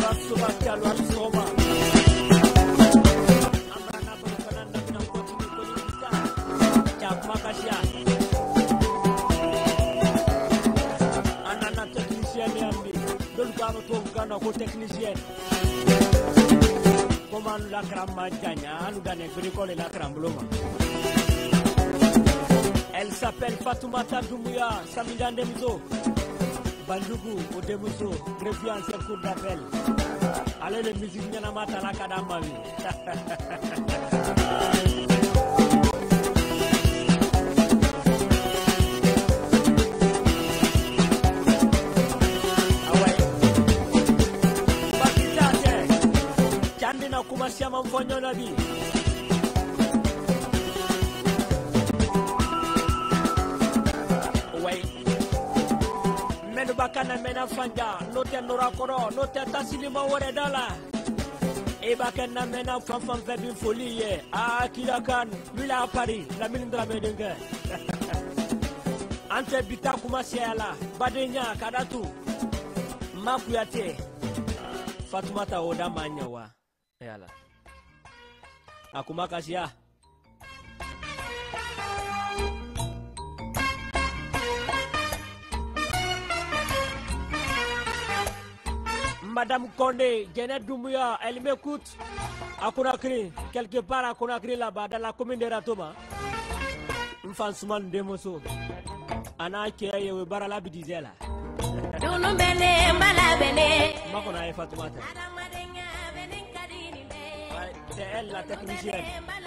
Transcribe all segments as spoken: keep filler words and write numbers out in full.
technicien. Comment la crame Gagna, nous gagne bricole la crame. Elle s'appelle Fatoumata Doumbouya, Samida Ndemzo, Bandougou, Odemuso, greffier en seul cours d'appel. Allez, les musiques Nyanamata la Kadamami. Kumasiya mfonyo nabi way menu bakana mena fanja note nora koro note tasilima wore dala e bakana mena fanfan febi folie a kirakan mila Paris la milindra medenga ante bita kumasiya la badenya kadatu makuyate Fatoumata oda manyawa yala akumakasiya Madame Condé, Janet Doumbouya, elle m'écoute à Conakry, quelque part à Conakry là-bas, dans la commune de Ratoma. M'fansuman Demoso. Ana Keye Barala Bidizela. Makona Fatoumata. C'est elle la technicienne.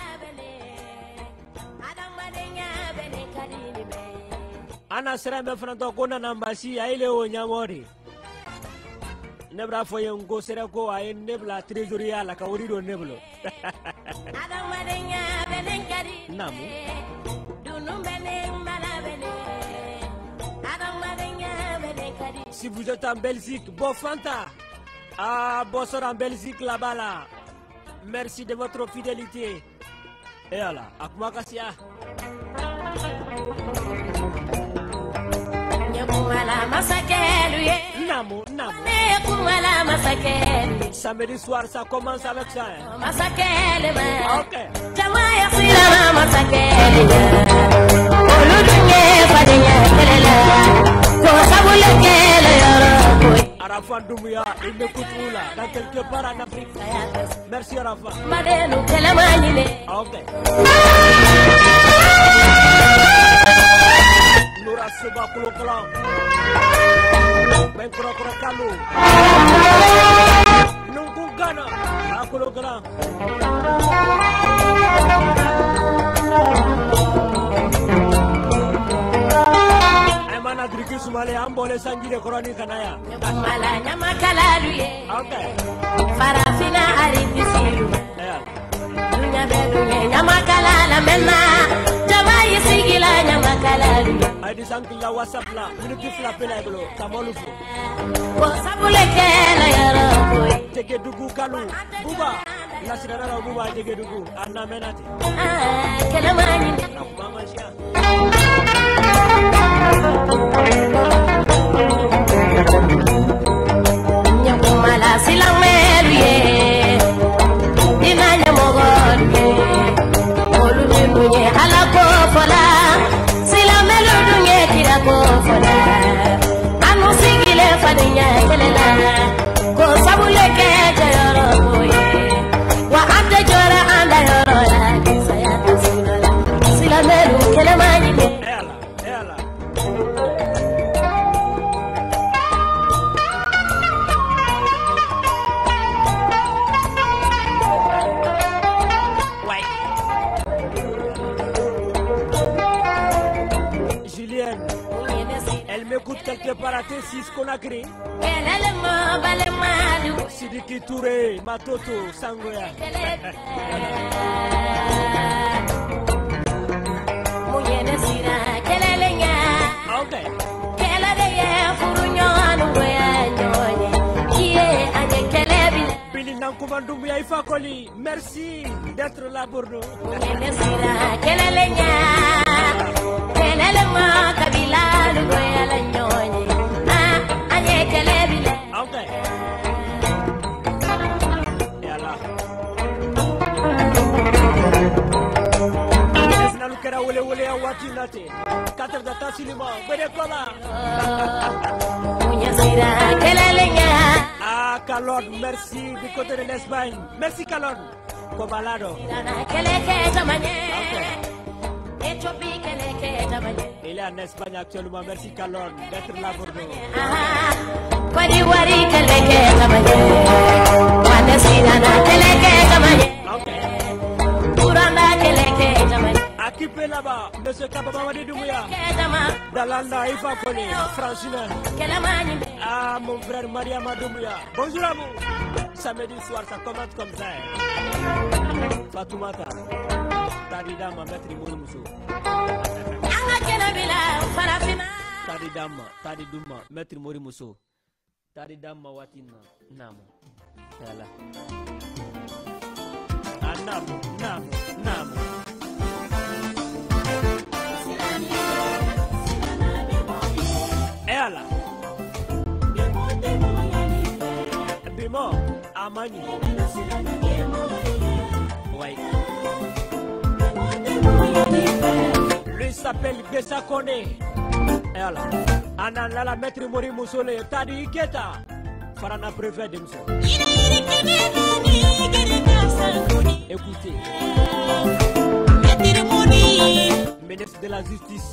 Ana sera me franto kona nambasi aile o nyamori. Nebra foye ngo sera ko ay nebla trésorier la ka worido neblo. Namu. Si vous êtes en Belgique, bon Fanta. Ah, bossor en Belgique là-bas là. Merci de votre fidélité. Et voilà, Akumakasiya. Namu, Namu. Samedi soir, ça commence avec ça. Hein? Ok. Arafat Doumbouya, il m'écoute où là? Dans quelque part en Afrique. Merci Arafat. Ok. Noura Soba Kolo Kolo. Ben Kolo Kolo Kalu. Nungu Gana. Kolo Kolo. Mana driki sumale ambole sanjire koroni kanaya mala nyama kalaluye okay farafina arifisiru dunya bedunya nyama kalala menna jama yisigila nyama kalaluye adi sankila whatsapp la minute fla pela glo kamolu fo ko sabule kela yaro boy tege dugu kalu buba la sirara buba tege dugu anna menati ah kala mani mama sia Nyakumala silameluye Dinanya mogoye Olumenunye halako fola Silamelu dunye tirako fola Anusigile fadinya kelela Ko sabuleke jayoro boye Wa ante jora anda yoro ya Kisayata sinala Silamelu kelemani Ela, ela m'écoute quelque part à T six Conakry. Sidiki Touré, Matoto, Sangoya. Ok. Billy Nankouman Doumbouya Ifakoli, merci d'être là pour nous. Okay. ya wole wole ya wati nate quatre de tasilima bede kola ah Calon merci du côté de l'Espagne merci Calon Kobalado il est en Espagne actuellement merci Calon d'être là pour nous Occupé là-bas, monsieur Kabamadi Doumbouya. Dalanda, il va coller, Francina. Ah, mon frère Mariama Doumbouya. Bonjour à vous. Samedi soir, ça commence comme ça. Fatoumata. Tadidama, maître Mourmoussou. Tadidama, Tadidouma, maître Mourmoussou. Tadidama Watina. Namo. Voilà. Ah, Namo, Namo, Namo. Ela Bimo Amani Oui Lui s'appelle Bessa Kone Ela Anana la maître Mori Moussole Tadi Iketa Farana préfet de Mousso Écoutez Ministre de la Justice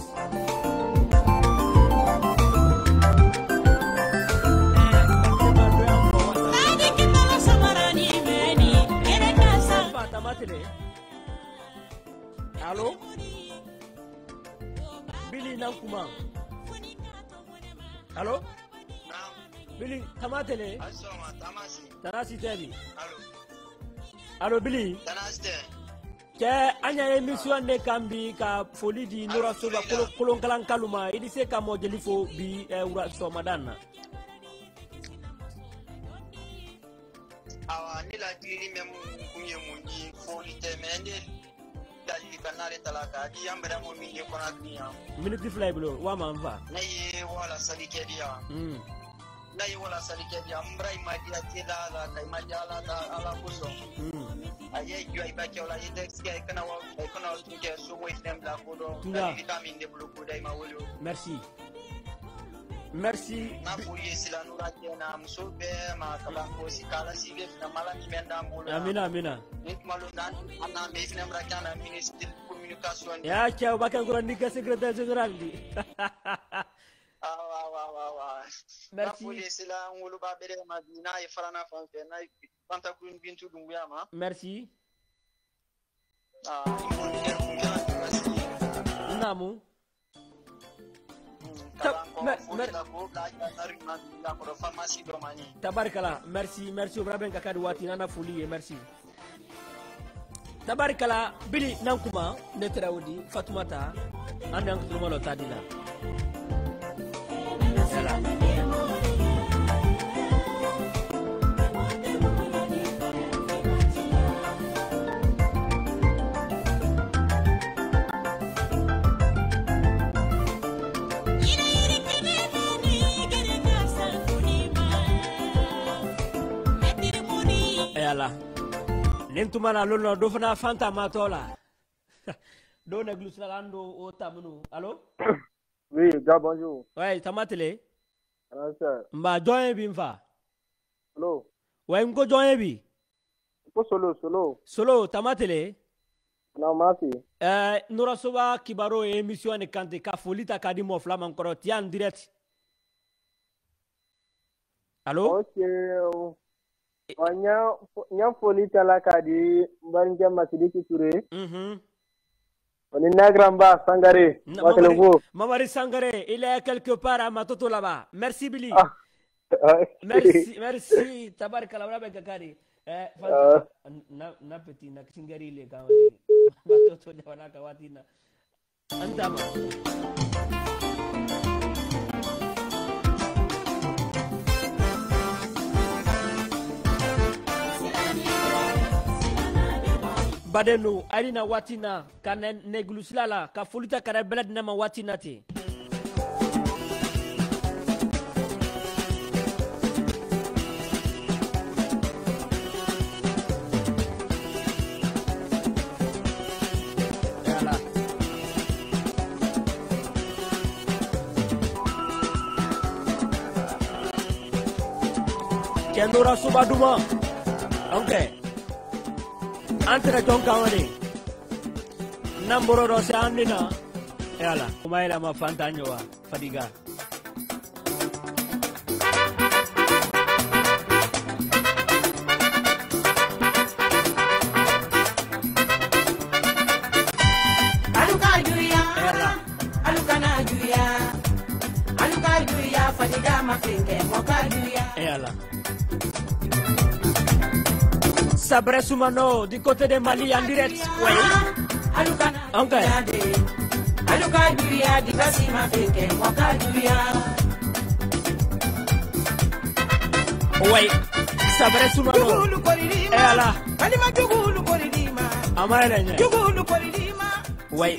Allô Billy Nankuma Allô Billy Tamatele Tanasi Tebi Allô Billy Ke anya émission ne kambi ka folie di Nora Soba kolon kalan kaluma idi se ka modeli fo bi ura so madana awa ni la diri mem kunye munyi folie te mende dali kanare talaka di ambra mo mi ko na kiya minute fly blo wa man va nayi wala salike dia mm nayi wala salike dia ambra imadia tela la kai majala da ala kuso mm aye you ai bakke wala index ke kana wa kana wa tunke so mo ifem la kodo vitamin de bloku dai ma wolo merci merci na furiye sila nura kena musobe ma kala ko sikala sibe na mala ni menda mbolo amina amina nit malo dan ana me ifem ra kana ministre communication ya ciao bakan ko ndika secrétaire général di ah wa wa wa wa merci na furiye sila ngulu ba bere madina e farana fanfe na Panta Green Bintu Doumbouya. Merci. Ah, Namu. Tabarikala, merci, merci Obraben Kakadi Wati Nana Fouli et merci. Tabarikala, Billy Nankuma, Netraoudi, Fatoumata, Anang Tumolo Tadina. Yala Nentumana lolo do fana fanta matola do na gluslando o tamunu allô oui gars bonjour ouais tamatele ah ça mba join bi mfa allô ouais ngo join bi ko solo solo solo tamatele non merci euh Nora Soba kibaro émission ne kante ka folita kadi mo flam encore tian direct allô OK Nya nya foli tala kadi mbarinja Masidiki Touré. Mhm. On est Nagramba Sangare. Mamari Sangare, il est quelque part à Matoto là-bas. Merci Billy. Ah. Merci, merci. Tabaraka la Kakari. Eh, na na petit na Singari le kawadi. Matoto jawana kawati na. Antama. Badenu alina watina kana negluslala ka folita kara belad nama watina te yala Kendura Subaduma. Ok. Entre ton kawani. Namboro do se andina. Yala, kumaila ma fantanyoa fadiga. Aluka juya. Aluka na juya. Aluka juya fadiga mafenge moka juya. Yala. Sabre Soumano du côté de Mali en direct. Oui. Ok. Oui. Sabre Soumano. Et là. Amaelenya. Oui.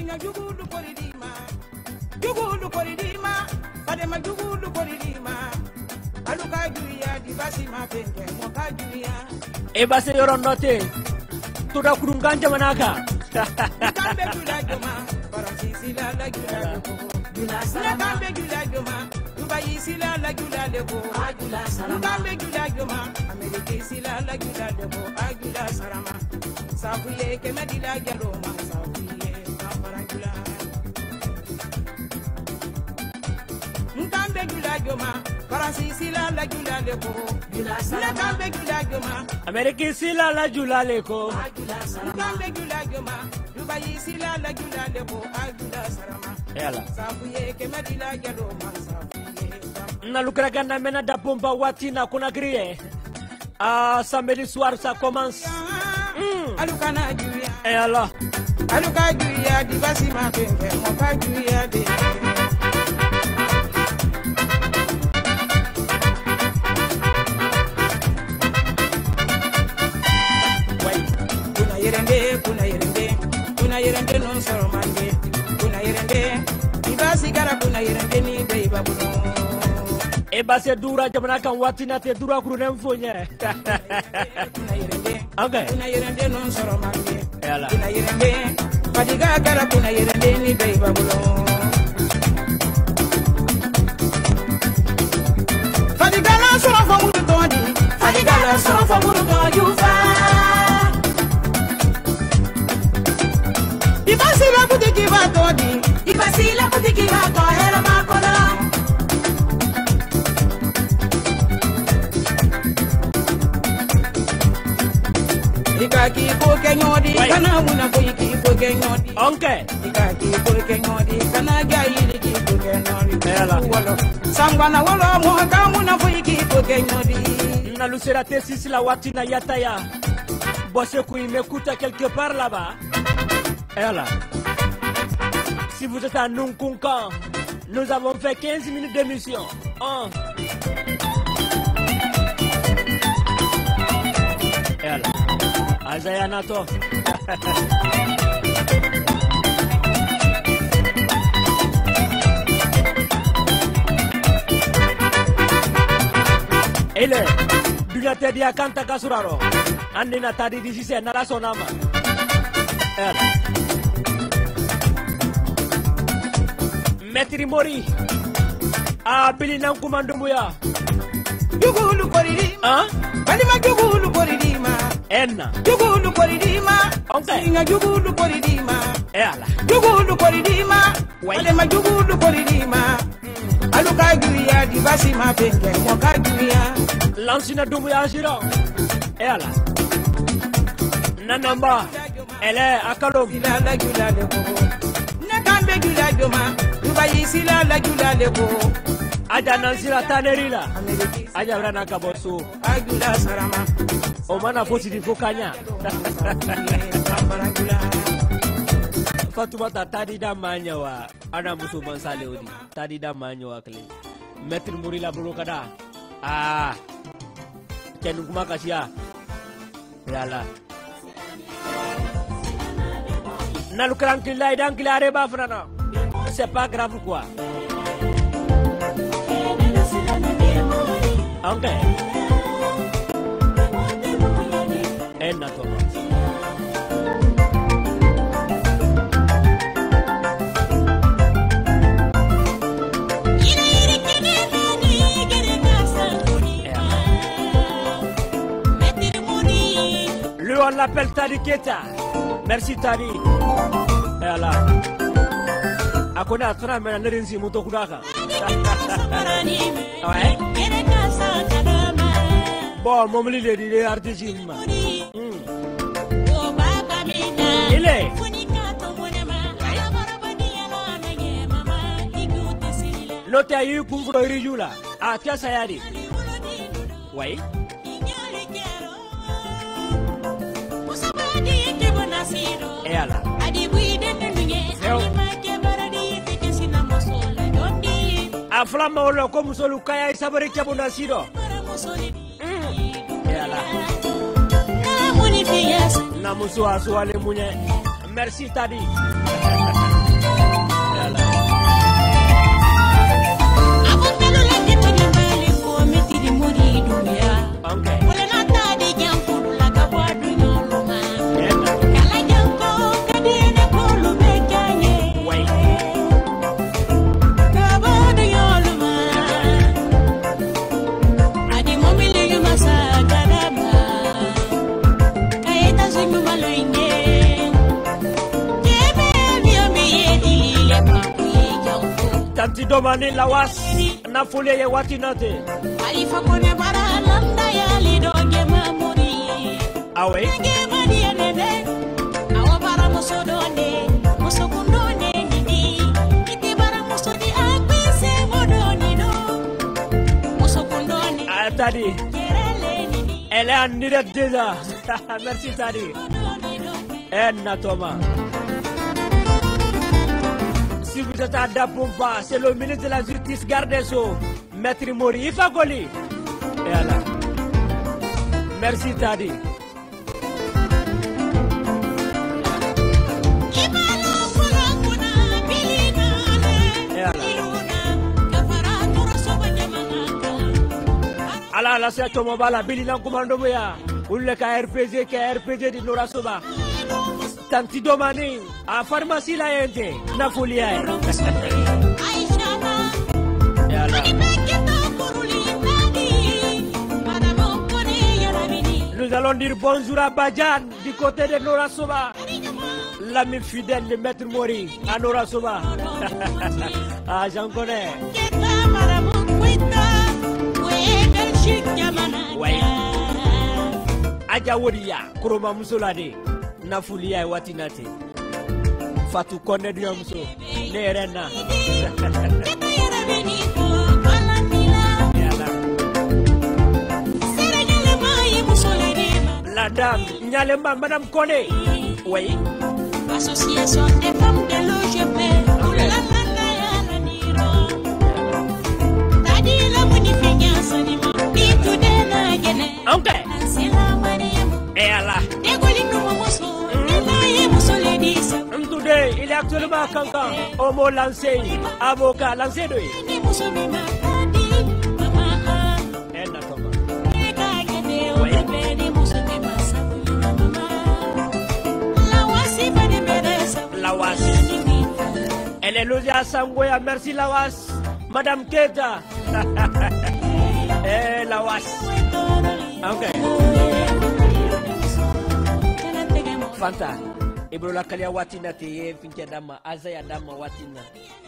E base yoron note tuda kurunganja manaka Ameriki sila la jula leko Yala Na lukra ganda mena da pompa watina kuna kriye Ah samedi soir ça commence Alukana juya Yala Aluka juya divasi ma penge moka juya de Kuna yerende, kuna yerende non soro mande, kuna yerende, ibasi gara kuna yerende ni beiba buno. E base dura jamana kan watina te dura kuru nemfonye. Kuna yerende, okay. Kuna yerende non soro mande, Yala. Kuna yerende, fadiga gara kuna yerende ni beiba buno. Fadiga la soro famuru todi, fadiga la soro famuru todi ufa. Ibasila kutiki batodi, ibasila kutiki bato hera makola. Ikaki poke nyodi, kana muna poiki poke nyodi. Okay. Ikaki poke nyodi, kana gaili ki poke nyodi. Walo, sangwana walo moha muna poiki poke nyodi. Na lusera tesisi la watina yataya. Bosse kui m'écoute quelque part là-bas. Et là, si vous êtes à Nunkunkan, nous avons fait quinze minutes d'émission. Un. Et là, Azaya Nato. Et là, Dunate dia kanta kasuraro. Andina tadi di sisi nara sonama. Et là. Metri Mori a bili nan kumandumuya Jugulu koridima ah Balima jugulu koridima enna Jugulu koridima okay Singa jugulu koridima e ala Jugulu koridima Balima jugulu koridima Aluka juya divasi ma penge moka juya Lansina dumuya shiro e ala Nanamba ele akalom Sila la jula leko Nakambe jula joma Dubai sila la jula leko Aja nansira tanerila Aja brana kabosu Ajula sarama O mana fosi di fokanya Fatumata tadi da manyawa ana musu mansale odi tadi da manyawa kle Metri Muri la bulu kada ah kenu kuma kasia yala na lukran kila idan kila reba frana c'est pas grave quoi okay enna to on l'appelle Tadi Keta. Merci Tadi. Et voilà. A connaît à travers la Nérinzi Moutokudaka. Ouais. Bon, mon mili il est artiste. Il est. L'autre a eu pour le Rijula. Ah, qu'est-ce que ça y dit? Oui. Et alors? A flama olo comme solo kaya isabari kia bonasido. Et alors? Namusu asu ale munye. Merci Tadi. Tanti domani lawas na folie ye watinate. Alifa kone bara landa ya lido gema muri. Awe. Gema dia nene. Awa bara musodone, musokundone nini. Iti bara musodi akwise modoni no. Musokundone. Ah Tadi. Elle est en direct déjà. Merci Tadi. Enna Thomas. Si vous êtes à Dapomba, c'est le ministre de la Justice Gardesso, Maître Mori Ifagoli. Et alors, merci Tadi. Et alors, ala la c'est comme bala bilina commando boya. Ou le K R P G, K R P G di Nora Soba. Tanti domani a pharmacie la ente na folia. Nous allons dire bonjour à Badjan du côté de Nora Soba. L'ami fidèle de Maître Mori à Nora Soba. Ah, j'en connais. Ouais. Aja Wodia, Kroma Musolade. Nafulia watinate Fatu Kone Diomso Nerena La dame Nyalema Madame Kone. Oui. Association des femmes de l'O G P. Ok. Et Allah. Today, il est actuellement à Cancan. Homo lancé, avocat lancé de. Lawas. Elle est logée à Sangoya. Merci Lawas. Madame Keta. Eh, Lawas. Ok. Fanta. Ibro la kalia watina te ye finke dama azaya dama watina.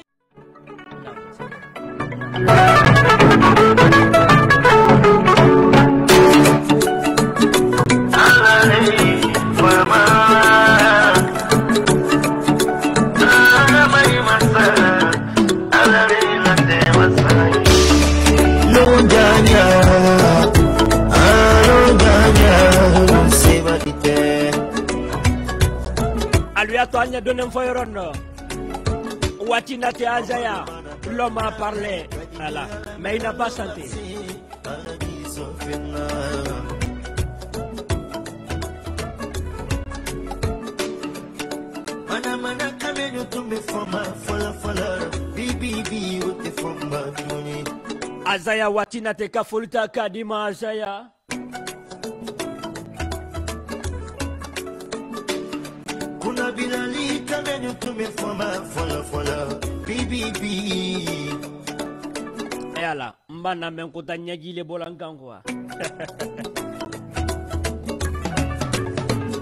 Anya donne foi rondo. Watina te azaya. L'homme a parlé. Voilà. Mais il n'a pas santé. Azaya watina te kafulta kadima azaya. Kuna bilali kamenyo tume foma fola fola B B B. Et ala mbana menkuta nyagile bolankan quoi.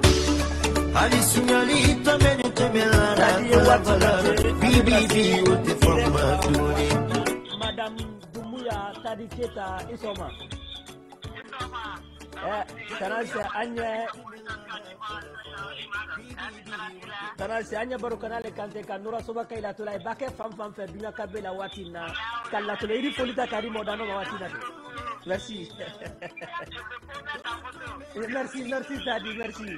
Ali sunyali tameni temela bibi bi uti famba duni. Madame Dumbuya Tadiketa Isoma. Eh, tanase anya tanase anya baru kanale kante kanura soba kaila tulai bake fam fam fe dunya kabela watina kala tulai ri folita kari modano watina. Merci. Merci, merci Tadi, merci.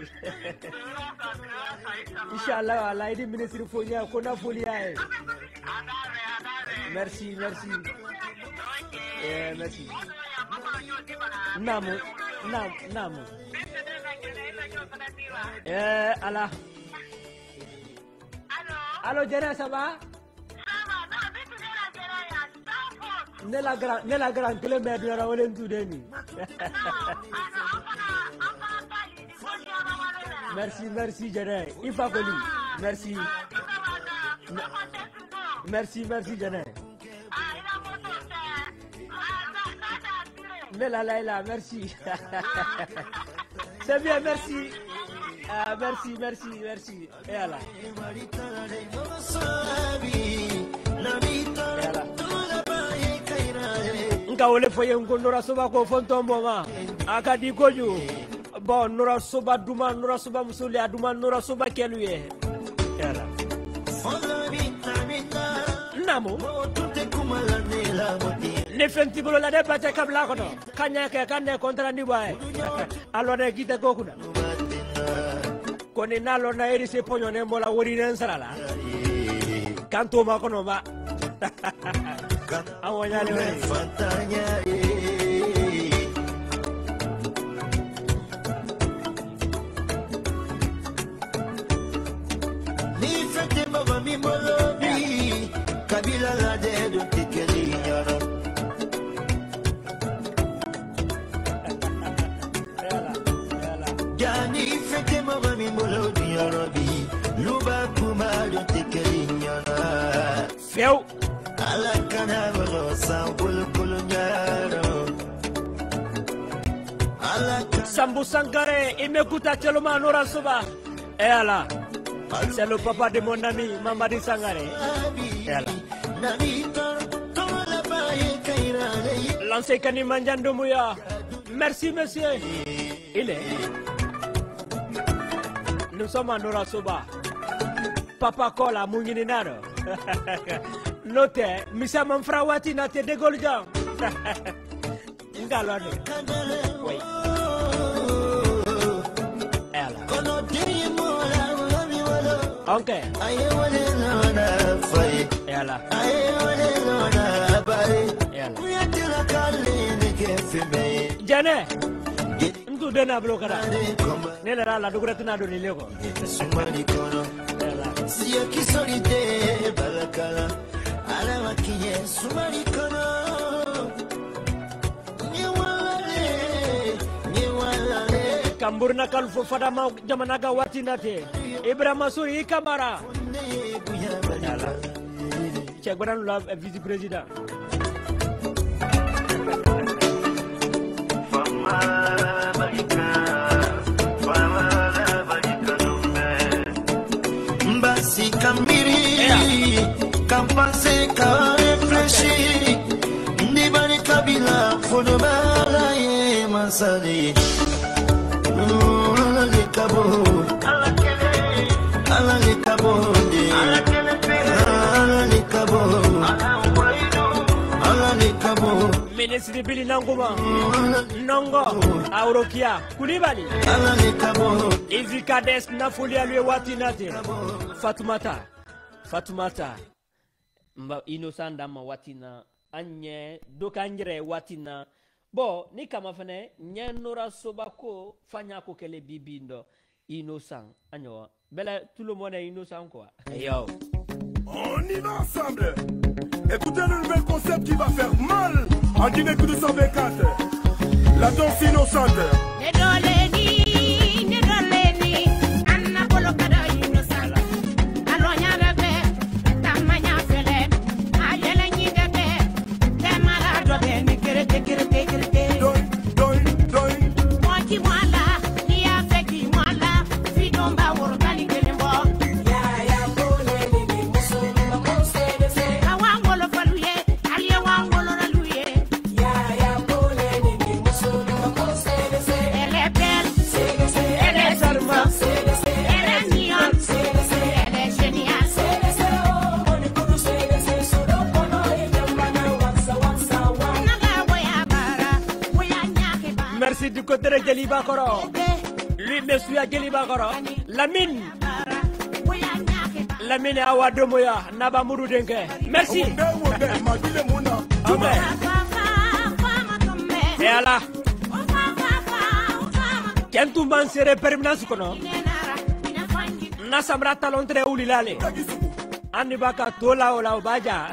Inch'Allah, Allah aide ministre Folia, Kona Folia. Merci, merci. Eh, merci. Namu, nam, namu. Eh, Allah. Allô, Jera, ça va? Nela grand, nela grand, que le maire de la Rolen Toudeni. Merci, merci, Jera. Il faut que lui. Merci. Merci, merci, Jera. Nela Laila, merci. C'est bien, merci. Ah, merci, merci, merci. Et Allah. Et Allah. Nka wole foye ngondora soba ko fontombo ma akadi koju bon nora soba duma nora soba musuli aduma nora soba keluye yala namo ne fenti bolo la de pate kabla ko kanya ke kanne kontra ndi bae allo ne gite kokuna koni nalo na eri se ponyo ne mola wori nen sarala kanto ma kono ba awonyale we Fantanya ni fete baba mi molobi kabila la de do tikeli yara yala yala yani fete baba mi molobi yarabi luba kuma do tikeli yara feu ala kana bolo sambul kulnyaro ala Sambu Sankare imekuta Cheloma Nora Soba et Allah c'est le papa de mon ami Mamadi Sangare et Allah l'ancien Kani Manjando Mouya merci monsieur il est nous sommes à Nora Soba Papa Kola Mungininaro Note Misa Manfrawati Nate de Golja Ngalone oui Okay. Yala. Jane. Ndu dena blokara. Nela rala dugratina do nilego. Yala. Siya kisolite balakala. Ala wakiye sumari kono. Kamburna kalfo fadama jamanaga watinate. Ibrahima Suri Kamara. Yala. Chegbaran la vice président. Mbasi kambiri kampase ka refleshi nibani kabila fonobala ye masali ala le kabo ala kele ala le kabo ala kele ala le kabo ala le kabo Ministre Bili Nanguma Nongo Aurokia Kulibali ala le kabo Izikades Nafulia Lue Watinate Fatumata Fatumata Mba Inosanda ma watina Anye Dokangre watina Bo ni kama fane Nyenora Sobako Fanyako kele bibindo Innocent Anyo Bela tout le monde est innocent quoi Yo On y va ensemble. Écoutez le nouvel concept qui va faire mal en Guinée deux cent vingt-quatre. La danse innocente. Nedoleni, nedoleni, Anna Bolokada innocent. Alonya bebe, tamanya fele, ayele nyide be, temala dobe ni kere kere kere. Doi, doi, doi. Moti mwala, ni afeki mwala, fidomba woro Djeliba Koro. Lui, monsieur Djeliba Koro. Lamine. Lamine Awa Domoya. Naba Mourou Denke. Merci. Okay. Et alors, quand tu m'en serais permanence, Nasamra talontre ulilale. Anibaka tola ola obaja.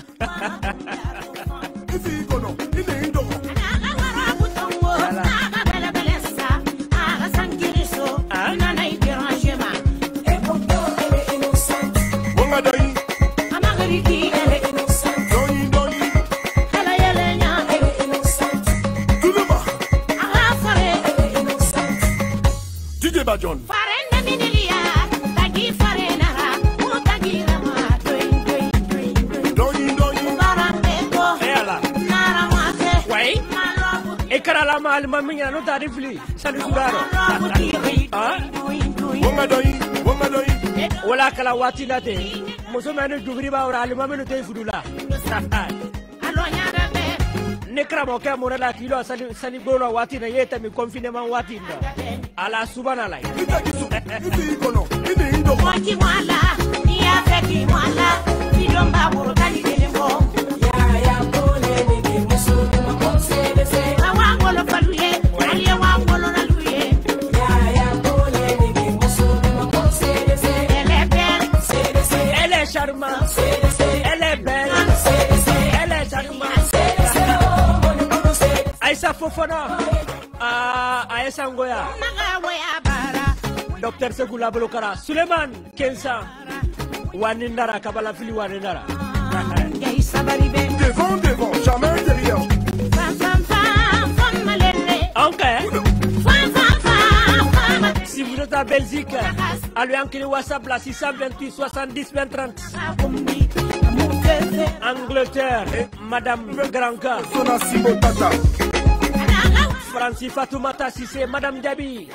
John. Ekaralama almaminya no tarifli sali suraro. Ah? Wonga doi, wonga doi. Wala kala wati late. Muso manu jugri ba ora almaminu te fudula. Nekra moke monala kilo sali sali bolo wati na yeta mi confinement wati nda. Ala subhanallah. Ibi kono, ibi indo. Waki wala, ni afeki wala, idomba buru kali delembo. Ya ya bole ni ki musu ma konse bese. Awangolo paluye, aliye wangolo na luye. Ya ya bole ni ki musu ma konse bese. Elle est belle, c'est bese. Elle est charmante, elle est belle, elle est charmante. Aïssa Fofana, ah Aïssa Ngoya. Docteur Segula Bolokara, Suleiman Kensa, Wanindara, Kabala Fili Wanindara. Devant, devant, jamais derrière. Ok. Si vous êtes à Belgique, allez enquêter WhatsApp là, six cent vingt-huit soixante-dix vingt trente. Angleterre, Madame Granca. Sona Simotata. Francis Fatoumata Sissé, Madame Diaby.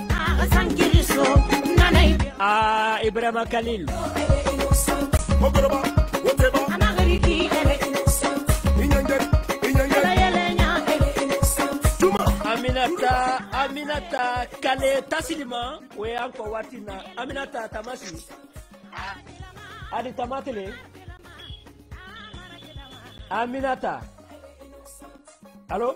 Ah, Ibrahima Khalil. Aminata, Aminata Kale Tassilima. Oui, encore Watina. Aminata Tamasi. Adi Tamatele. Aminata. Allô?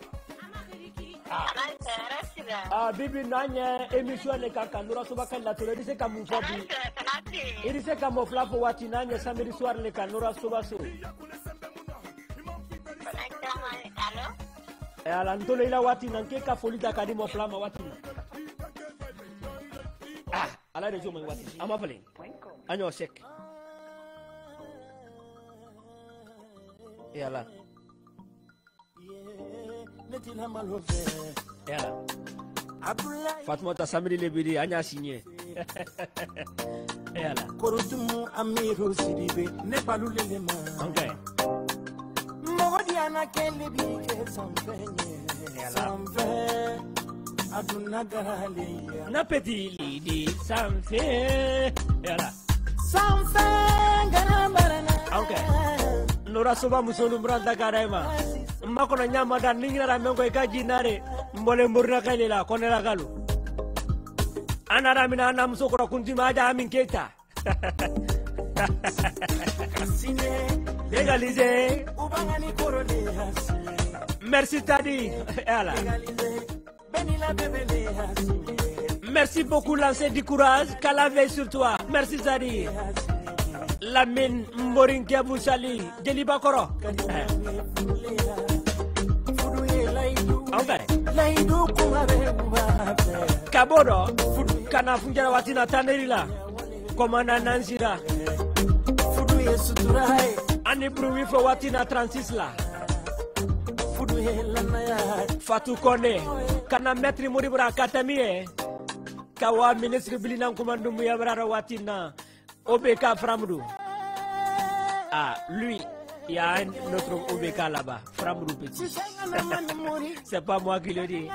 Ah, bibi nanya émission le kaka nura soba kan la tole dise kamu fobi. Iri se kamu flapo wati nanya samedi soir le kanura soba so. Eh ala ntole ila wati nanke ka folita kadimo flama wati. Ah, ala de jomo wati. Ama fale. Anyo sek. Eh ala. Yeah. Fatma ta samedi le bidi anya signé. Yala. Korotumu amiru sidibe ne palule le ma. Okay. Modi ana kele bi ke sampenye. Sampe aduna gale. Na petit lidi samfe. Yala. Sampe garabarana. Okay. Nora soba musonu branda karema. Makona nyama dan ningira mengo ikaji nare mbole mburna kalela konela galu anara mina ana msokora kunjima aja amin keta legaliser ubangani korole hasi merci tadi ala merci beaucoup lancer du courage qu'Allah veille sur toi merci tadi Lamine Mborinke Bouchali Djeliba Koro. Okay. Kabodo kana funjara watina tanerila komanda Nansira ani bruwi fo watina transisla Fatou Kone kana metri muribra katamie kawa ministre bilinan kumandumu ya brara watina O B K Framdou. Ah, lui, il y a un autre O B K là-bas, Framdou Petit. C'est pas moi qui le dis.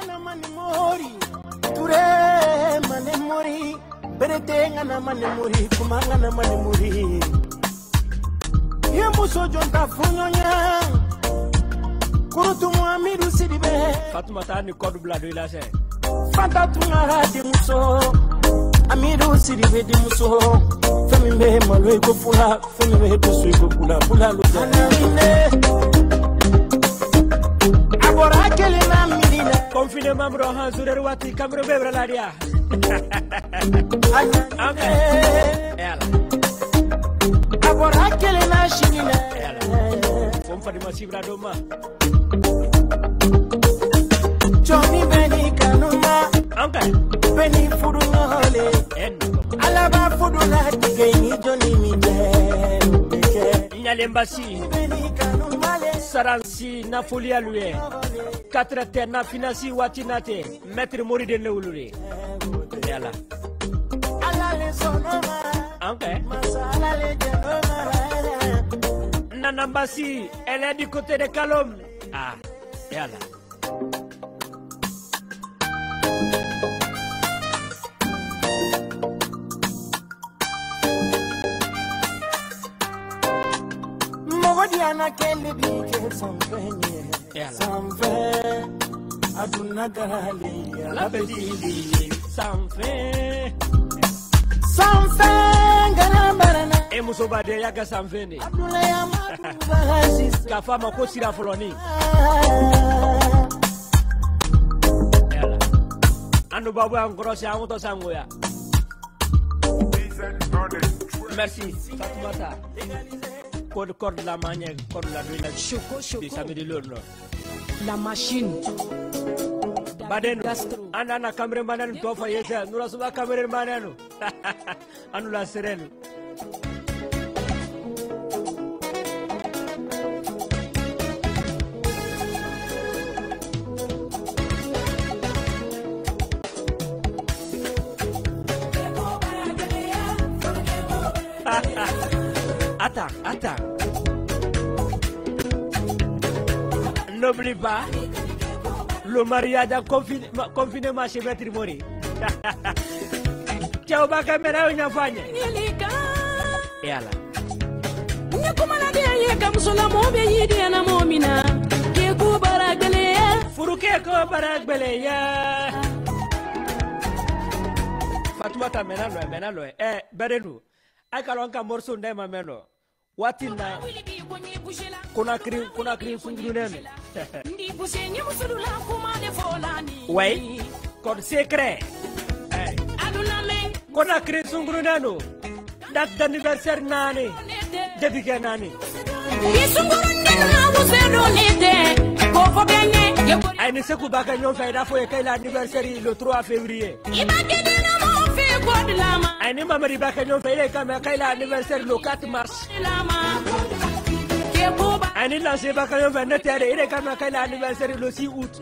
Fatoumata ni code blado il a fait. Fanta tunga di muso Amiru siribe di muso Femi me malo iko fula Femi me dosu iko fula Fula luja Agora kele na mirina Confine mamro hanzure wati kamro bebra ladia Ela Agora kele na shinina Fomfa di masibra doma Johnny Benny Kanuma Okay Benny Fuduna Hole Alaba Fuduna Tigeni Johnny Mide Nyalembasi Benny Kanuma Saransi na folia lui Quatre terres na financi watinate Maître Mori de Neuluri Yala Alale sonoma Okay Masalale genoma Nanambasi elle est du côté de Kalom Ah Yala Mogodiana kele bike somfenye Samfe Aduna gali La bedili Samfe Samfe Ganabarana E musobade yaga samfene Abdula yama Kafa mako sira foloni Anu babu angorosi amuto sangoya Merci Fatoumata Code code la manière code la nuit la choco choco samedi l'orno la machine baden anana cameraman to fa yeta nura suba cameraman anu anu la sereno Attends, attends. N'oublie pas le mariage confinement chez Maître Mori. Ciao, ba caméra une affaire. Et alors. Furuke ko barak beleya. Fatoumata menalo menalo eh berenu. Akalon ka morso ndema meno. Watina Conakry Conakry Sungurunene Ouais Code secret Conakry Sunguruneno Date d'anniversaire nani Depuis que nani Aïe Sekou Baka Nyon Faïda Foye Kaila anniversaire le trois février Aïe Mamari Baka Nyon Faïda Kaila anniversaire le quatre mars Aïe Lancé Baka Nyon Faïda Tere Kaila anniversaire le six août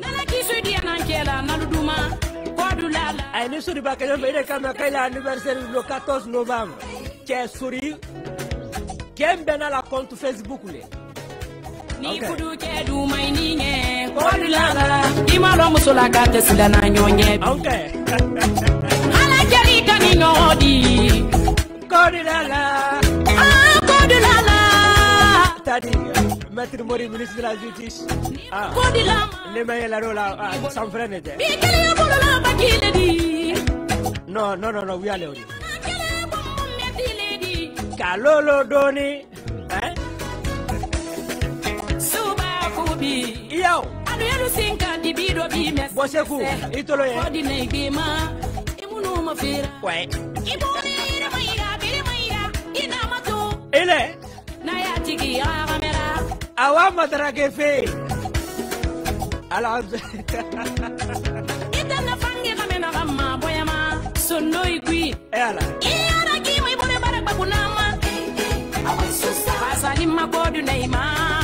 Aïe Souri Baka Nyon Faïda Kaila anniversaire le quatorze novembre Qu'est Souri Qu'est Bena la compte Facebook ni kudu ke du mai ni nge ko lala imalo musula ka te sidana nyonye okay ala jali kani ngodi ko lala ah ko lala tadi Maître Mori ministre de la justice ah ko lala ne may la rola sans freine de bi kele ko la bakile di non non non non wi ale odi kalolo doni hein Yo, anu yelu sinka di bido bi mes. Boseku, itolo ye. Odi na igema, imuno mafira. Ouais. Ibone ina maira, bire maira, ina matu. Ele. Na ya tiki ya kamera. Awa madara kefe. Ala. Ita na fange kamera kama boyama. Sono igui. E ala. Iya na kima ibone barak babunama. Awa susa. Pasali makodu na ima.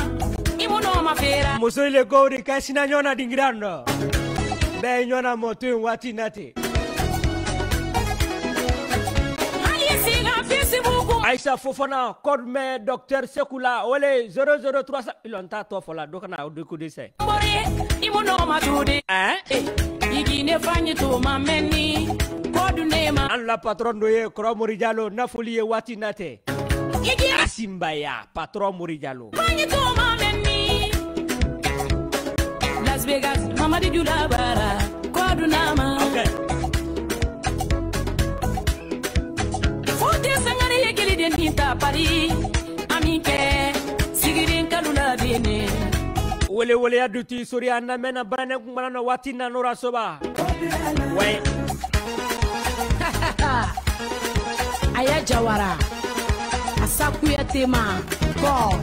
Muso ile gori kasina nyona dingirano be nyona motu wati nati Aïssa Fofana code me docteur Sekula ole zéro zéro trois ilonta to fola dokana oduku dise imono matudi eh igine fanyi to mameni code nema an la patron doye Kro Morijalo nafuli wati nate Asimbaya patron Morijalo fanyi to mameni Las Vegas, Mama di Jula Bara, badunama okay fote sangare yekeli den tinta pari amike sigirin kalula bene wole wole ya duti sori anna mena brane ngana wati na nora soba ouais aya jawara asakuya tema ko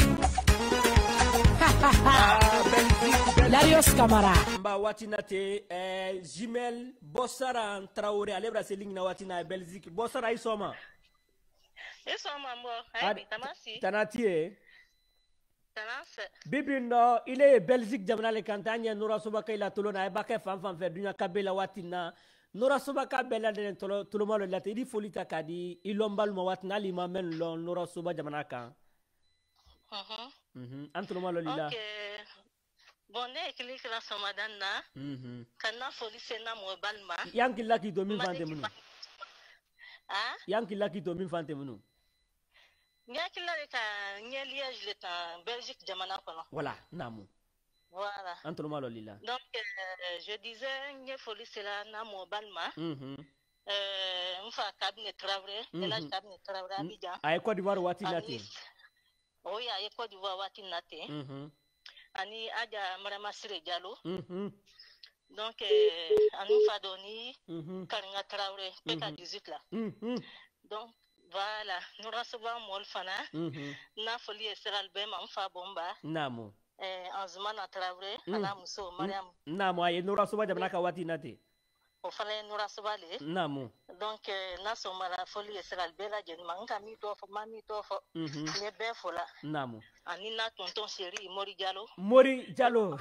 Larios Camara mba watina te eh, Jimel Bossara Traoré ale braseling na watina Belgique Bossara isoma isoma mo ay tamasi tanati e tanase bibindo ile Belgique jamana le campagne nora soba kay la tolona ba ke fam fam fe dunya kabela watina nora soba ka bela de tolo tolo malo la te di folita kadi ilombal mo watina lima men lo nora soba jamana kan mhm mhm antolo malo lila okay bonne clique la somadana mhm kana police na mo balma yanki laki do min fante munu ah yanki laki do min fante munu ngaki la ka liège le temps Belgique jamana kono voilà namu voilà antolo malo lila donc euh, je disais ngé police la na mo balma mhm euh mfa cabinet Traoré de la cabinet Traoré Abidjan ay Côte d'Ivoire wati nati oui ay Côte d'Ivoire wati nati mhm ani aja marama Siré Diallo mhm donc euh, anu fadoni mhm Karinga Traoré P K dix-huit là mhm donc voilà nous recevons mol fana mhm na folie Seral Bema mfa bomba namu eh Anzumana Traoré ala muso Mariam namu ay no rasuba jamana ka wati nati o fana nous recevons les namu donc euh, na so mara folie Seral Bela jeni manga mi to fo mami to fo mhm ne be fola namu ani na tonton Seri Mori Diallo Mori Diallo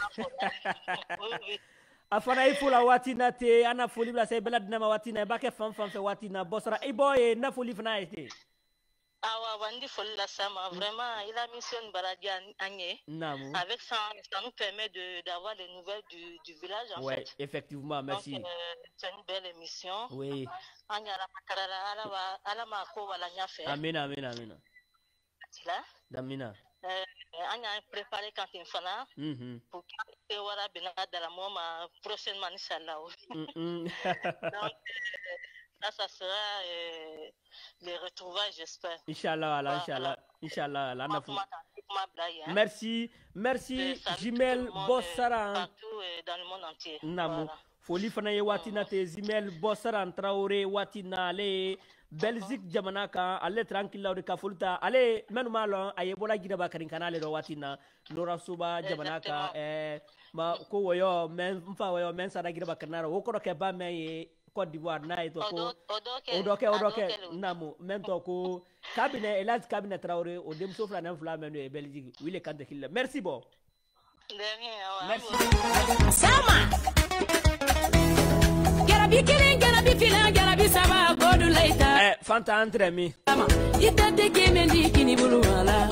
afana ifula wati nate ana foli bla say bela dinama wati na ba ke fam fam fe wati na Bossara e boy na foli fana ete awa wandi folie la sama vraiment il a mission baradia agné namu avec ça ça nous permet de d'avoir les nouvelles du du village en ouais, fait effectivement merci donc, euh, c'est une belle émission oui anya la makarala ala wa ala ma ko wala nya fait amina amina amina là damina euh anya préparé quand il fana mhm pour que wala bina dans la moma prochainement inchallah mhm donc là ça sera euh, les retrouvailles j'espère inchallah ala inchallah inchallah la na hein. merci merci Jimel Bossara partout euh, dans le monde entier namu voilà. Foli fana ye watina te Jimel Bossara Traoré watina le Belgique jamana kan ale tranquille de ka folta ale menu malon aye bola gida ba karin kanale do watina nora suba jamana ka eh ma ko woyo men mfa woyo men sada gida ba kanara wo ko ke ba me Côte d'Ivoire na ito ko odoke odoke namu mento ko cabinet elaz cabinet Traoré o dem sofra nan fla menu e Belgique wile kante killa merci bon merci sama garabi kilen garabi filan garabi saba godu leita eh fanta entre mi sama itete kemendi kini bulu wala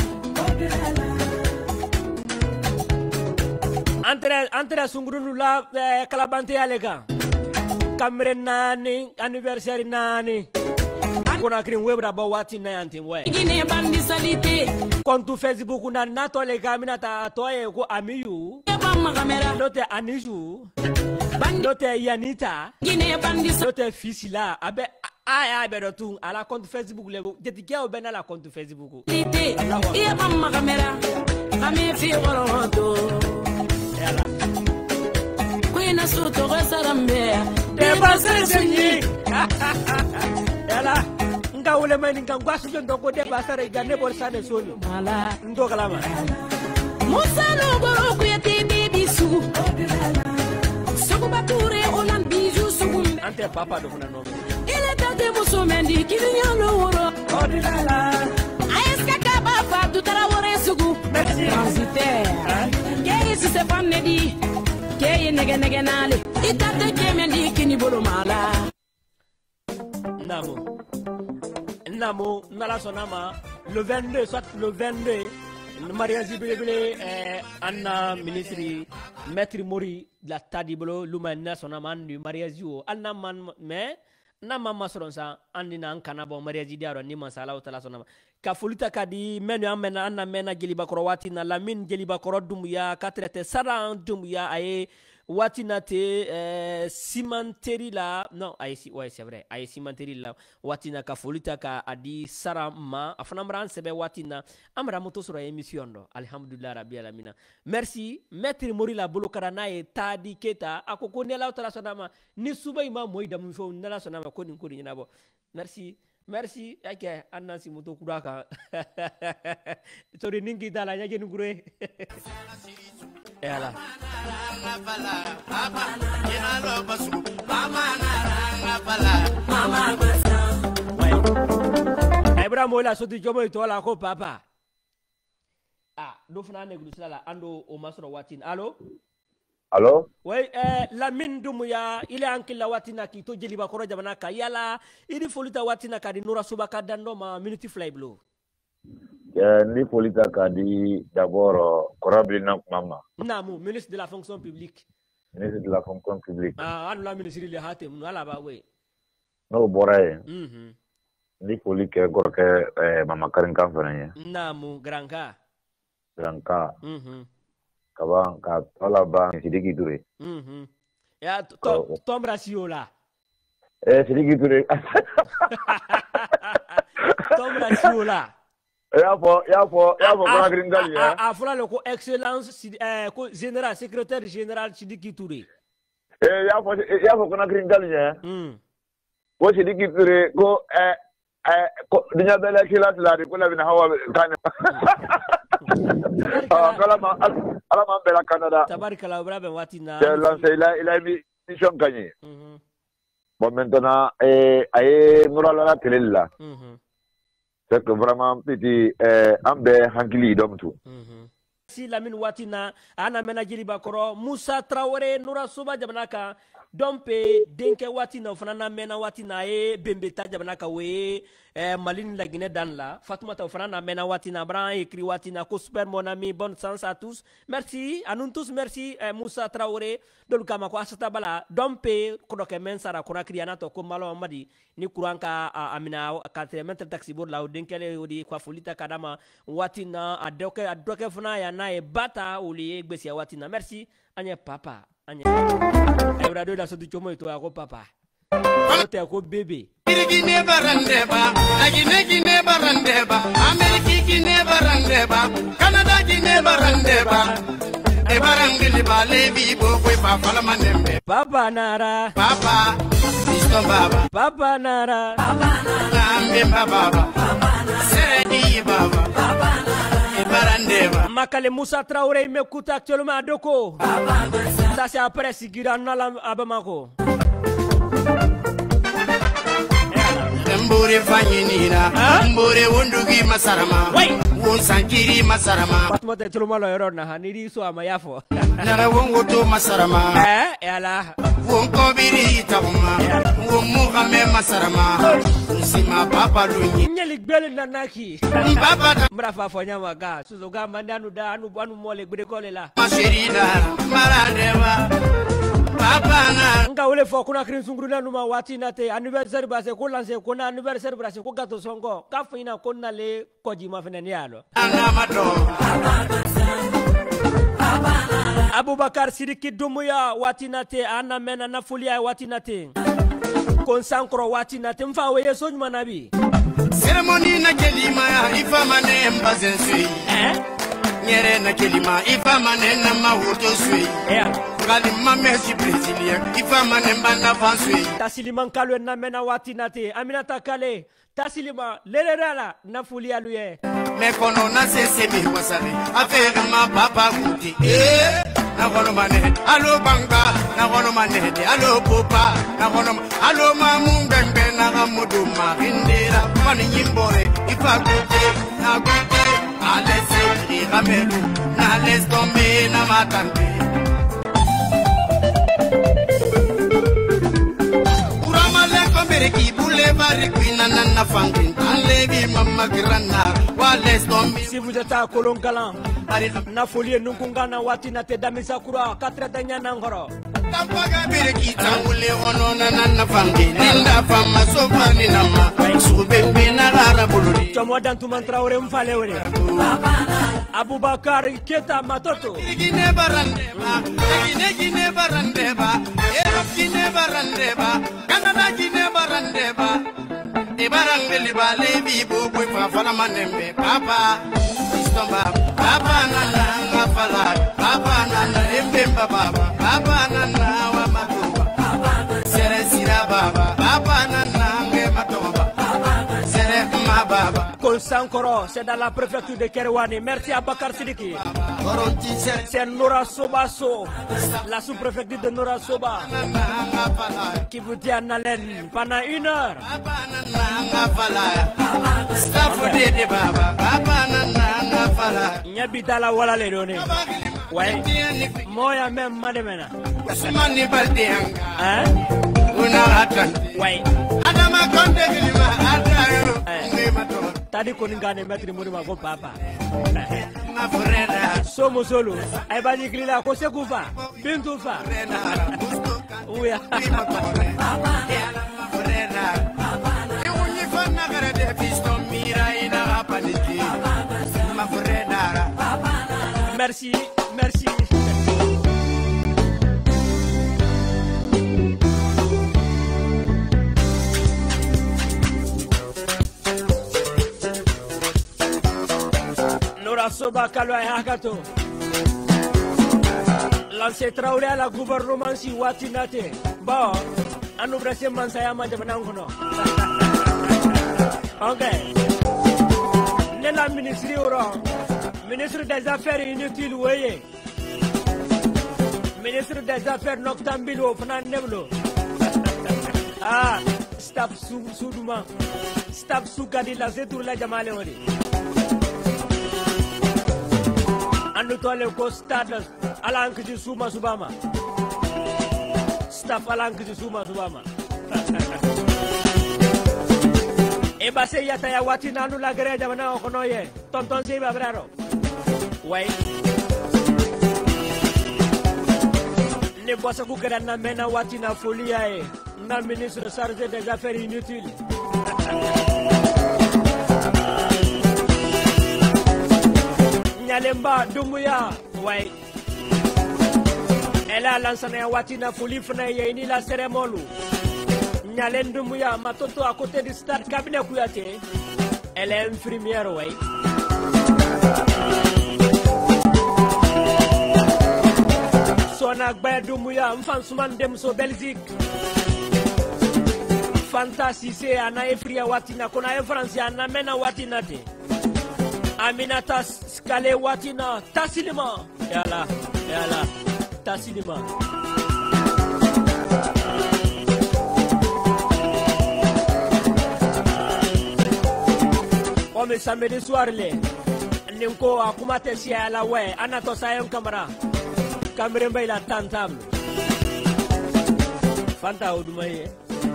entre entre sungurunu la kalabante alega Camre nani anniversaire nani kuna kiri webra ba wati na yantin we gine bandi salite kontu Facebook na nato le kamina ta toye ko amiyu ba magamera dote aniju dote yanita gine bandi dote fisila abe aya be do tun ala kontu Facebook le jetike o bena la kontu Facebook lite e ba magamera ame fi goroto yala kuina surto gasarambe Debasere Ela nga ule meni nga ngwasu jo ndoko debasere ga nebo sane soni mala ndo kalama Musa no goro ku yete bibisu Soku bature olan biju soku ante papa do kuna no Ile tate muso mendi kinya no woro odilala Aeska kaba fa tu tara wore sugu transitaire Ke isi se fanne di Ke nege nege nale itate kemendi kini bolo mala Namo Namo nala sonama le vingt-deux soit le vingt-deux le mariage bele eh anna ministre maître Mori la tadibolo lumana sonama du mariage o anna man mais na mama soronsa andina kana bo mariage diaro ni masala o tala sonama ka folita kadi menu amena anna mena geliba korowati na lamine geliba korodum ya katrete saran dum ya aye Watinate euh, cimenterie là non aïe ouais c'est vrai aïe cimenterie là watina ka folita ka adi sarama afana mran sebe watina amra moto sur émission do alhamdulillah rabbil alamin merci maître Morila bolokara na e tadi keta akoko ne la tala sonama ni suba ima moy dam fo nala sonama ko ni ko ni nabo merci merci yake anasi moto kuraka tori ningi dala yake ngure Ela. Abraham wala soti jomo itola ko papa. Ah, do fana neglu sala ando o masro watin. Allo? Allo? Oui, eh la min dumuya ile ankila watina ki to jeli ba koro jamana ka yala iri folita watina ka di nura subaka dando ma minute fly blue. Ni polita kadi d'abord Korablina Mama. Namu, ministre de la fonction publique. Ministre de la fonction publique. Ah, anu la ministre de hatem, nu ala ba we. No boraye. Mhm. Ni polike gorke eh, Mama Karin Kanfanya. Namu, Granka. Granka. Mhm. Kaban ka tola ba Sidiki Touré. Mhm. Ya to Tom Rasiola. Eh Sidiki Touré. Tom Rasiola. Ya fo ya fo ya fo Kona Gringali ya. A fula le ko excellence eh ko général secrétaire général Sidiki Touré. Eh ya fo ya fo Kona Gringali ya. Mm. Ko Sidiki Touré ko eh eh ko dinya bela kilat la ko la bina hawa kan. Ah kala ma ala ma bela Canada. Tabarikala brabe watina. C'est là c'est là il a mis mission gagné. Mhm. Bon maintenant eh aye nurala la télé là. Mhm. C'est que vraiment petit euh ambe hankili dom tout. Mhm. Si Lamine watina ana mena jiri bakoro Musa Traoré nura suba jabanaka dompe denke watina ofana mena watina e bembeta jabanaka we eh, Maline la Guinée dan la Fatoumata ofana mena watina bran écrit watina ko super mon ami bonne chance à tous merci à nous tous merci eh, Musa Traoré dolu kama ko asata bala dompe ko doke men sara ko nakriana to ko malo madi ni kuranka amina quatre metre taxi bor la denkele odi ko folita kadama watina adoke adoke fana ya na e bata uli gbesi watina merci anya papa anya ay radio da so du chomo to ko papa te ko bébé Gine barandeba, agine gine barandeba, Ameriki gine barandeba, Canada gine barandeba, e barangili ba levi bo kwe pa falamanembe. Papa nara, Papa, Mister Baba, Papa nara, Papa nara, Ambe Baba, Seredi Baba, Papa nara, e barandeba. Makale Moussa Traoré m'écoute actuellement à Doko. Ça c'est après Sigira Nala à Bamako. Mbore fanyinira, mbore wondugi masarama, won sankiri masarama. Fatuma te tuluma lo yorona haniri so amayafo. Nara wongo to masarama. Eh, yala. Won kobiri tabuma, won muhame masarama. Sima papa lunyi. Nyeli gbele nanaki. Papa da. Mrafa fonya maga, suzo ga mandanu da anu anu mole gbe kole la. Masherida, maradeva. Papa na. Nga wole fo kuna krin sunguru na numa wati na te anniversaire ba se ko lancer ko na anniversaire ba se ko gato songo. Ka fina ko na le ko ji ma fene ni alo. Ana mato. Abubakar Sidiki Dumuya wati na te ana mena na fulia wati na te. Konsankro wati na te mfa we yeso nyuma nabi. Ceremony na kelima ya ifama ne mbazensui. Eh? Nyere na kelima ifama ne na mawoto sui. Yeah. Kalima merci brésilien ifama ne mbanda fansui. Tasiliman kalwe na mena wati na te Aminata Kale Tasilima lererala na fulia luye. Me kono na sese mi wasale affaire ma papa kuti. Eh na kono mane allo banga na kono mane de allo popa na kono allo mamu bembe na gamudu marindira mani nyimbore ifakote na kote alese ramelu na les tomber na matante. Si vous êtes à Colongalan, Nafoli Nukungana Watina Tedamisa Kura, Katretanya Nangoro. Tampaga Berekita, Ule Onona Nafambi, Linda Fama, Sopani Nama, Subembe Nara Buluri. Chomodan to Mantraure Mfalewe. Abubakar Keta Matoto. Gine Barandeba, Gine Barandeba, Erop Gine Barandeba, Canada Gine Barandeba. Ibarangeli Bale Bibu, Papa Manembe, Papa. Papa nana ngafala, Papa nana embemba baba, Papa nana wa matuba, Sere sira baba, Papa nana ngematoba, Sere ma baba. Sankoro, c'est dans la préfecture de Kerouani. Merci à Bakar Sidiki. C'est Nora Sobaso, la sous-préfecture de Nora Soba, qui vous dit en haleine pendant une heure. Nyabitala wala le donné. Ouais. Moi même mademena. Hein? Ouais. Adama konde kilima adayo. Tadi koningane metri murima ko papa. Somo solo. Ay bani klila ko sekufa. Bintu fa. Uya. Merci, merci. Nora Soba Kalwa Hakato. L'ancien Traoré à la gouvernement si Watinate. Bon, à nous brasser Mansayama de Manangono. Ok. Nela ministre Oran. Ministre des Affaires inutiles, voyez. Ministre des Affaires Noctambilo, Fnan Neblo. Ah, stop Souduma. Stop Soukadi, la Zetou la Jamaleori. Anutole Costad, Alan Kisuma Subama. Stop Alan Kisuma Subama. E base Yataya Watina la Greja Okonoye, Tonton Siba Braro. Ouais. Ne bosse vous que la mena Watina Folia et na ministre chargé des affaires inutiles. Nyalemba Dumbuya, ouais. Elle a lancé un Watina Folie Fnaye ni la cérémonie. Nyalen Dumbuya, ma toto à côté du stade cabinet Kouyaté. Elle est infirmière, ouais. Sonak Bayadumuya, Mfansuman Demso Belgique. Fantasi se ana efria watina, kona e France ana mena watina te. Aminata skale watina, tasilima. Yala, yala, tasilima. Comme samedi soir le, Ninko akumate si ala we, anato sayon kamera. Kamera la tantable. Fanta Odumaye.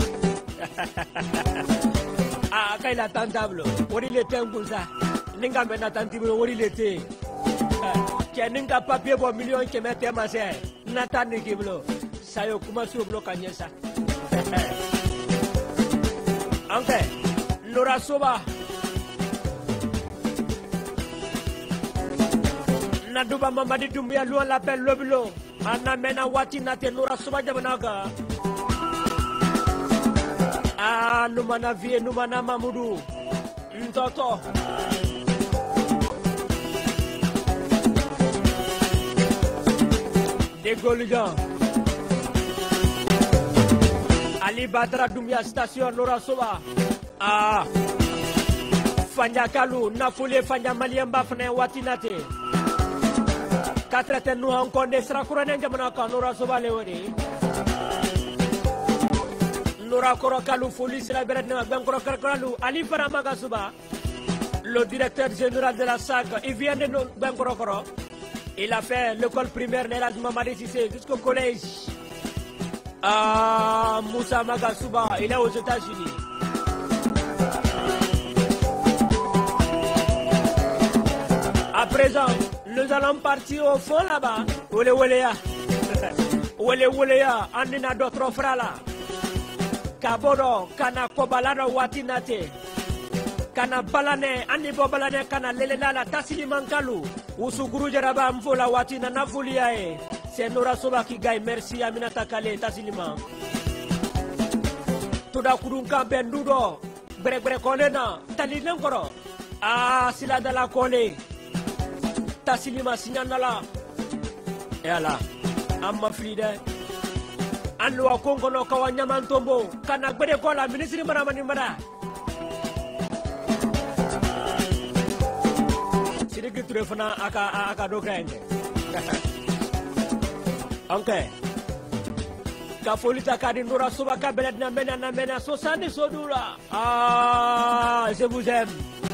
Ah, quand il a tantable, on il était un coup ça. Ninga mena tantible, on il était. Qui a ninga papier pour million qui mette ma sœur. Nathan Nikiblo. Ça y est, comment sur le bloc à Niesa. Ok, Nora Soba. Naduba Mamadi Doumbia Lou l'appelle Lobilo. Anna Mena Watina Tenura Soba Jabanaga. Ah, Numana Vie, Numana Mamoudou. Ntoto. Des Goligan. Ali Badra Doumbia Station Nora Soba. Ah. Fanya Kalu, Nafule Fanya Maliamba Fane Watinate. Quatre nous encore des Srakurane Jamanaka, Nora Soba Leori. Nora Korokalu, Folis, la Beretna, Bankorokalu, Ali Faramaga Suba, le directeur général de la S A C, il vient de Bankorokoro. Il a fait l'école primaire Nelad Mamadi Sissé jusqu'au collège. Ah, Moussa Magasuba, il est aux États-Unis. À présent, Nous allons partir au fond là-bas. Olé olé ya. Olé olé ya. Andina d'autres frères là. Kaboro, kana kobalano watinate. Kana balane, anibo balane, kana lelelala, tasili mankalu. Usuguru jaraba mfola watina nafuliae. C'est Nora Soba qui gagne. Merci Aminata Kale, tasilima. Tuda kurunka bendudo. Bre bre kolena. Talilenkoro. Ah, sila dala kole. Tasilima sinyanala. Et là, amma fride. Anu akongo no kawanya tombo. Kana gbede kola ministri mara mani mara. Sidiki turefuna aka aka dokraenge. Okay. Kafolita kadi Nora Soba kabelet na mena na mena sosani sodura. Ah, je vous aime.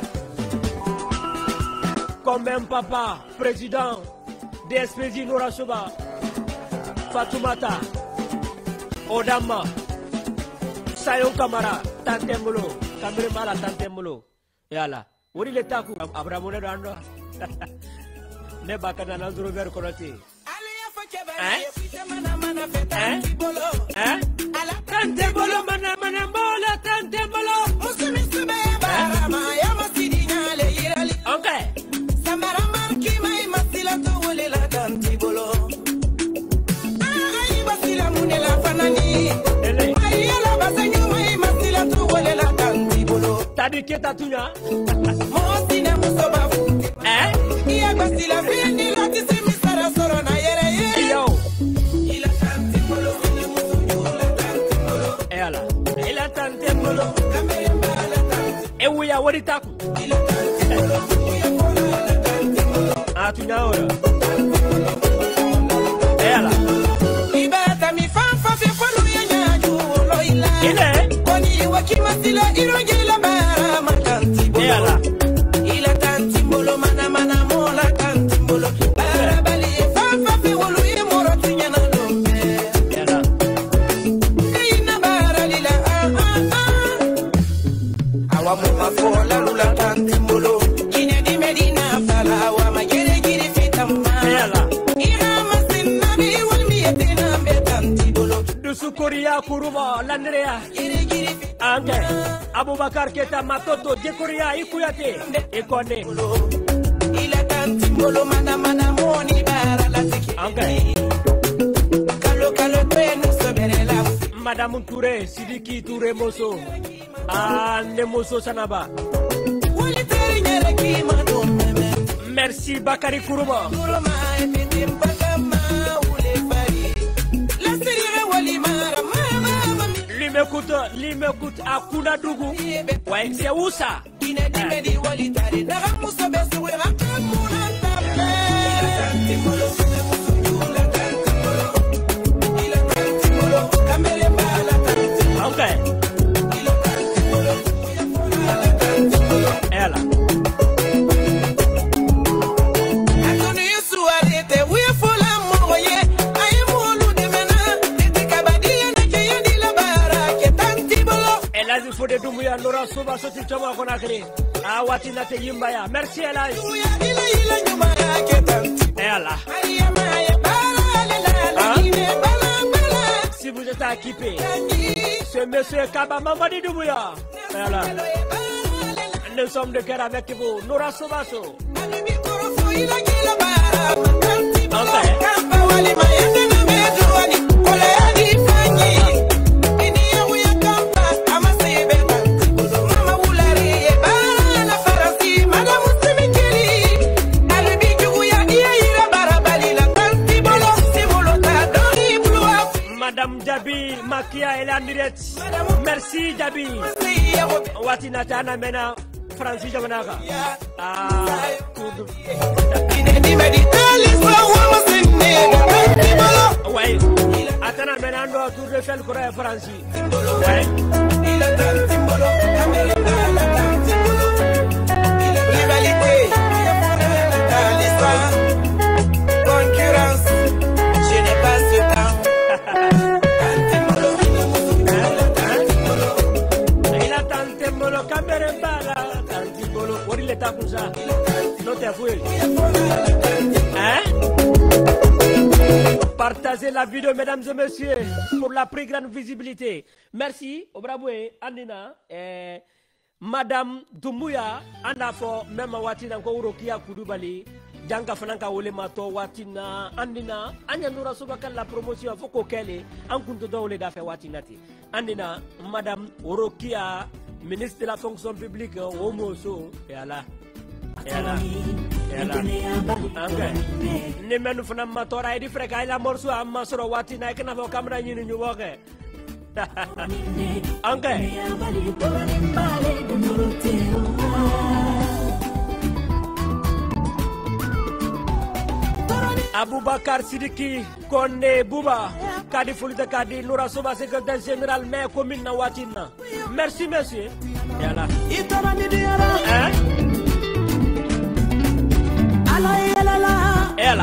Comme même papa, président D S P J Nora Soba, Fatoumata, Odama, Sayon Kamara, Tante Molo, Kamere Mala Tante Molo. Yala, wori le taku Abramone Rando. Ne bakana nanzuro ver konati. Hein? Hein? Hein? Tante Molo mana mana mola Tante Molo. Musumi sube barama ya masidinyale yirali. Okay. Samara marki mai masila to wole la Tante Molo. Ai basila munela fanani. Ai la basanyo mai masila to wole la Tante Molo. Tadi keta tunya. Mosina musoba. Eh? Iya basila fini la tisimi sara soro na yere yere. Yo. Ila Tante Molo sini musunyo la Tante Molo. Ela. Ila Tante Molo. Kamere mbala Tante. Ewu ya wori taku. Ila Tante Molo. Uya la Tante Molo. Ah, tunya ora. Ela. Ibata mi fanfa fi folu ya nyaju lo ila. Ile. Koni wakima sila iroje la bara ma Tante Molo. Ela. Ila Tante Molo mana mana mola Tante Molo. Bara bali fanfa fi wolu ye moro tunya na lombe. Ela. Ina bara lila ah ah ah. Awa mama fola lula Tante Molo. Ine di medina fala wa magere giri fitama. Ela. Ira masina bi wal miyetina be Tante Molo. Dusukoria kuruma landrea. Giri giri Ange, Abubakar Keta Matoto, Dekoria, Ikuyate, Ekone. Ila Tante Molo mana mana moni bara la tiki. Ange. Kalo kalo tenu soberela. Madame Touré, Sidiki Touré Moso. Ah, Nemoso Sanaba. Merci Bakari Kuruma. Kuruma epitim pakama ule fari. La serire wali mara mama. Lui m'écoute, lui m'écoute à Kunadougou. Ouais, c'est où ça? Ok. Ela. Il faut de Doumbouya, Nora Soba, Soti Choma Konakri. Ah, Watina te Yimbaya. Merci, Ella. Ella. Si vous êtes équipé, ce monsieur Kaba Mamadi Doumbouya. Ella. Nous sommes de cœur avec vous. Nora Soba. Madame Jabi, Makia, elle est en direct. Merci Jabi. Watina Tana Mena, Francis Jamanaka. Ah, ouais. Atana Menando, tout le fait le courant Francis. Ouais. Rivalité, concurrence, je n'ai pas ce temps. Tante Molo, Kamere Mbala, Tante Molo, Wori le takusa, no te fue. Partagez la vidéo, mesdames et messieurs, pour la plus grande visibilité. Merci, Obraboué, Andina, et Madame Doumbouya, Andafo, même Watina, Kourokia, Koudoubali, Djanka Franka Olemato, Watina, Andina, Anyanura Sobakan, la promotion, Foko Kele, Ankunto Dole d'Affaires Watinati. Andina, Madame Orokia, ministre de la fonction publique, Omoso, et Allah. Et là, et là, ok. Ni menu fana matora edi freka ila morsu amma soro wati na ikna fo kamera nyini nyu woke. Ok. Abubakar Sidiki Konde Bouba Kadi Fulita Kadi Noura Soba secrétaire général maire commune na Watina. Merci monsieur. Et là. Hein? Ela.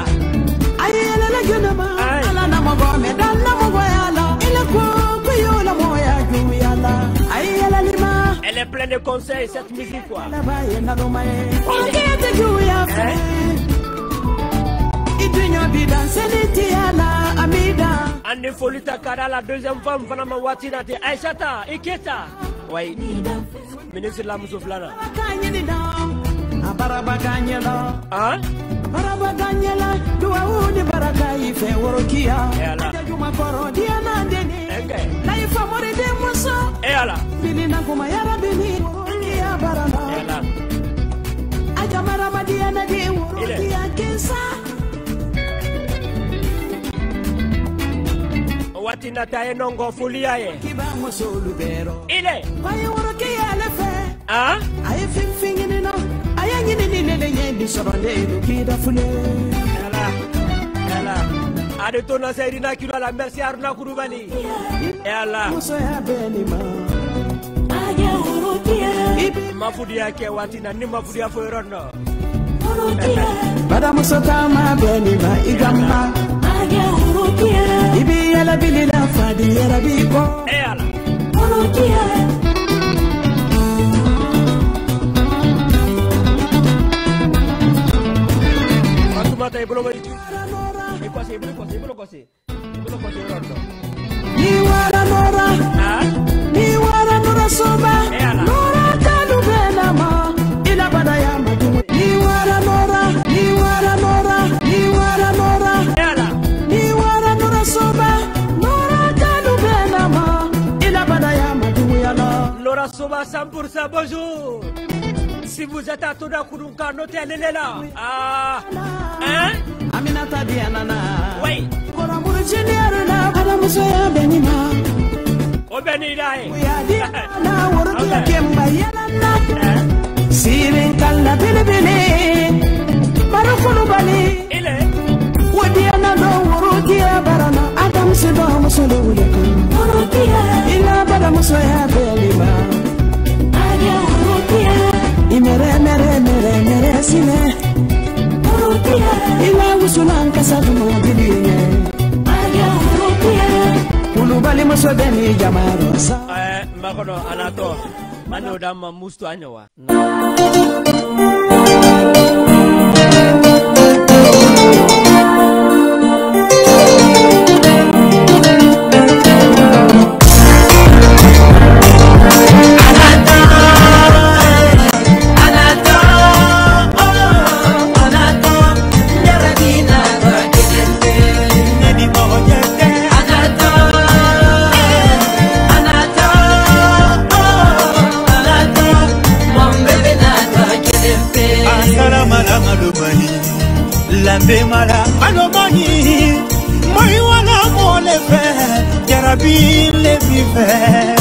Elle est pleine de conseils, cette musique quoi. Ande Folita Kara, la deuxième femme, Vanama Watinati, Aïsata, Iketa. Oui, ministre de la Moussouflana. Hein? Barabaganyela duaudi barakai fe worokia ajuma koro diana deni laifa mori de muso ela binina kuma yara bini worokia barana ela ajamara madiana de worokia kesa Watina taye nongo fulia ye kiba muso lubero ile baye worokia lefe ah aye fingini no Adetona Saïdina qui la merci Aruna Kouroubali. Et Allah. Mafudia ke watina ni mafudia fo rondo. Madame Sotama Benima Igamba. Ibi ala bilila fadi yarabiko. Et Allah. Mata e blogo itu. E quasi e blogo e blogo così. E blogo così rondo. Ni wara nora. Ah? Ni wara nora soba. Nora tanu benama. Ila badaya madu. Ni wara nora. Ni wara nora. Ni wara nora. Ela. Ni wara nora soba. Nora tanu benama. Ila badaya madu yala. Nora soba cent pour cent bonjour. Si vous êtes à Toda Kourouka, notez elle est là. Ah. Hein? Aminata Dianana. Oui. Koramuru Jeniaruna, Padamusoya Benima. O Benirae. We are Diana, Worokia Kemba Yanana. Sirin Kalla Bilibili. Marokulu Bali. Il est. Wadiana no Worokia Barana. Adam Sido Musulu. Worokia. Ila Padamusoya Benima. Adia Worokia. Imere mere mere mere sine ila usulan kasadu no biline aya rupiya kulu bali masodeni jamaro sa eh makono anato mano dama mustu anyawa Lambe mala alomani moi wala mo le faire jarabi le vivre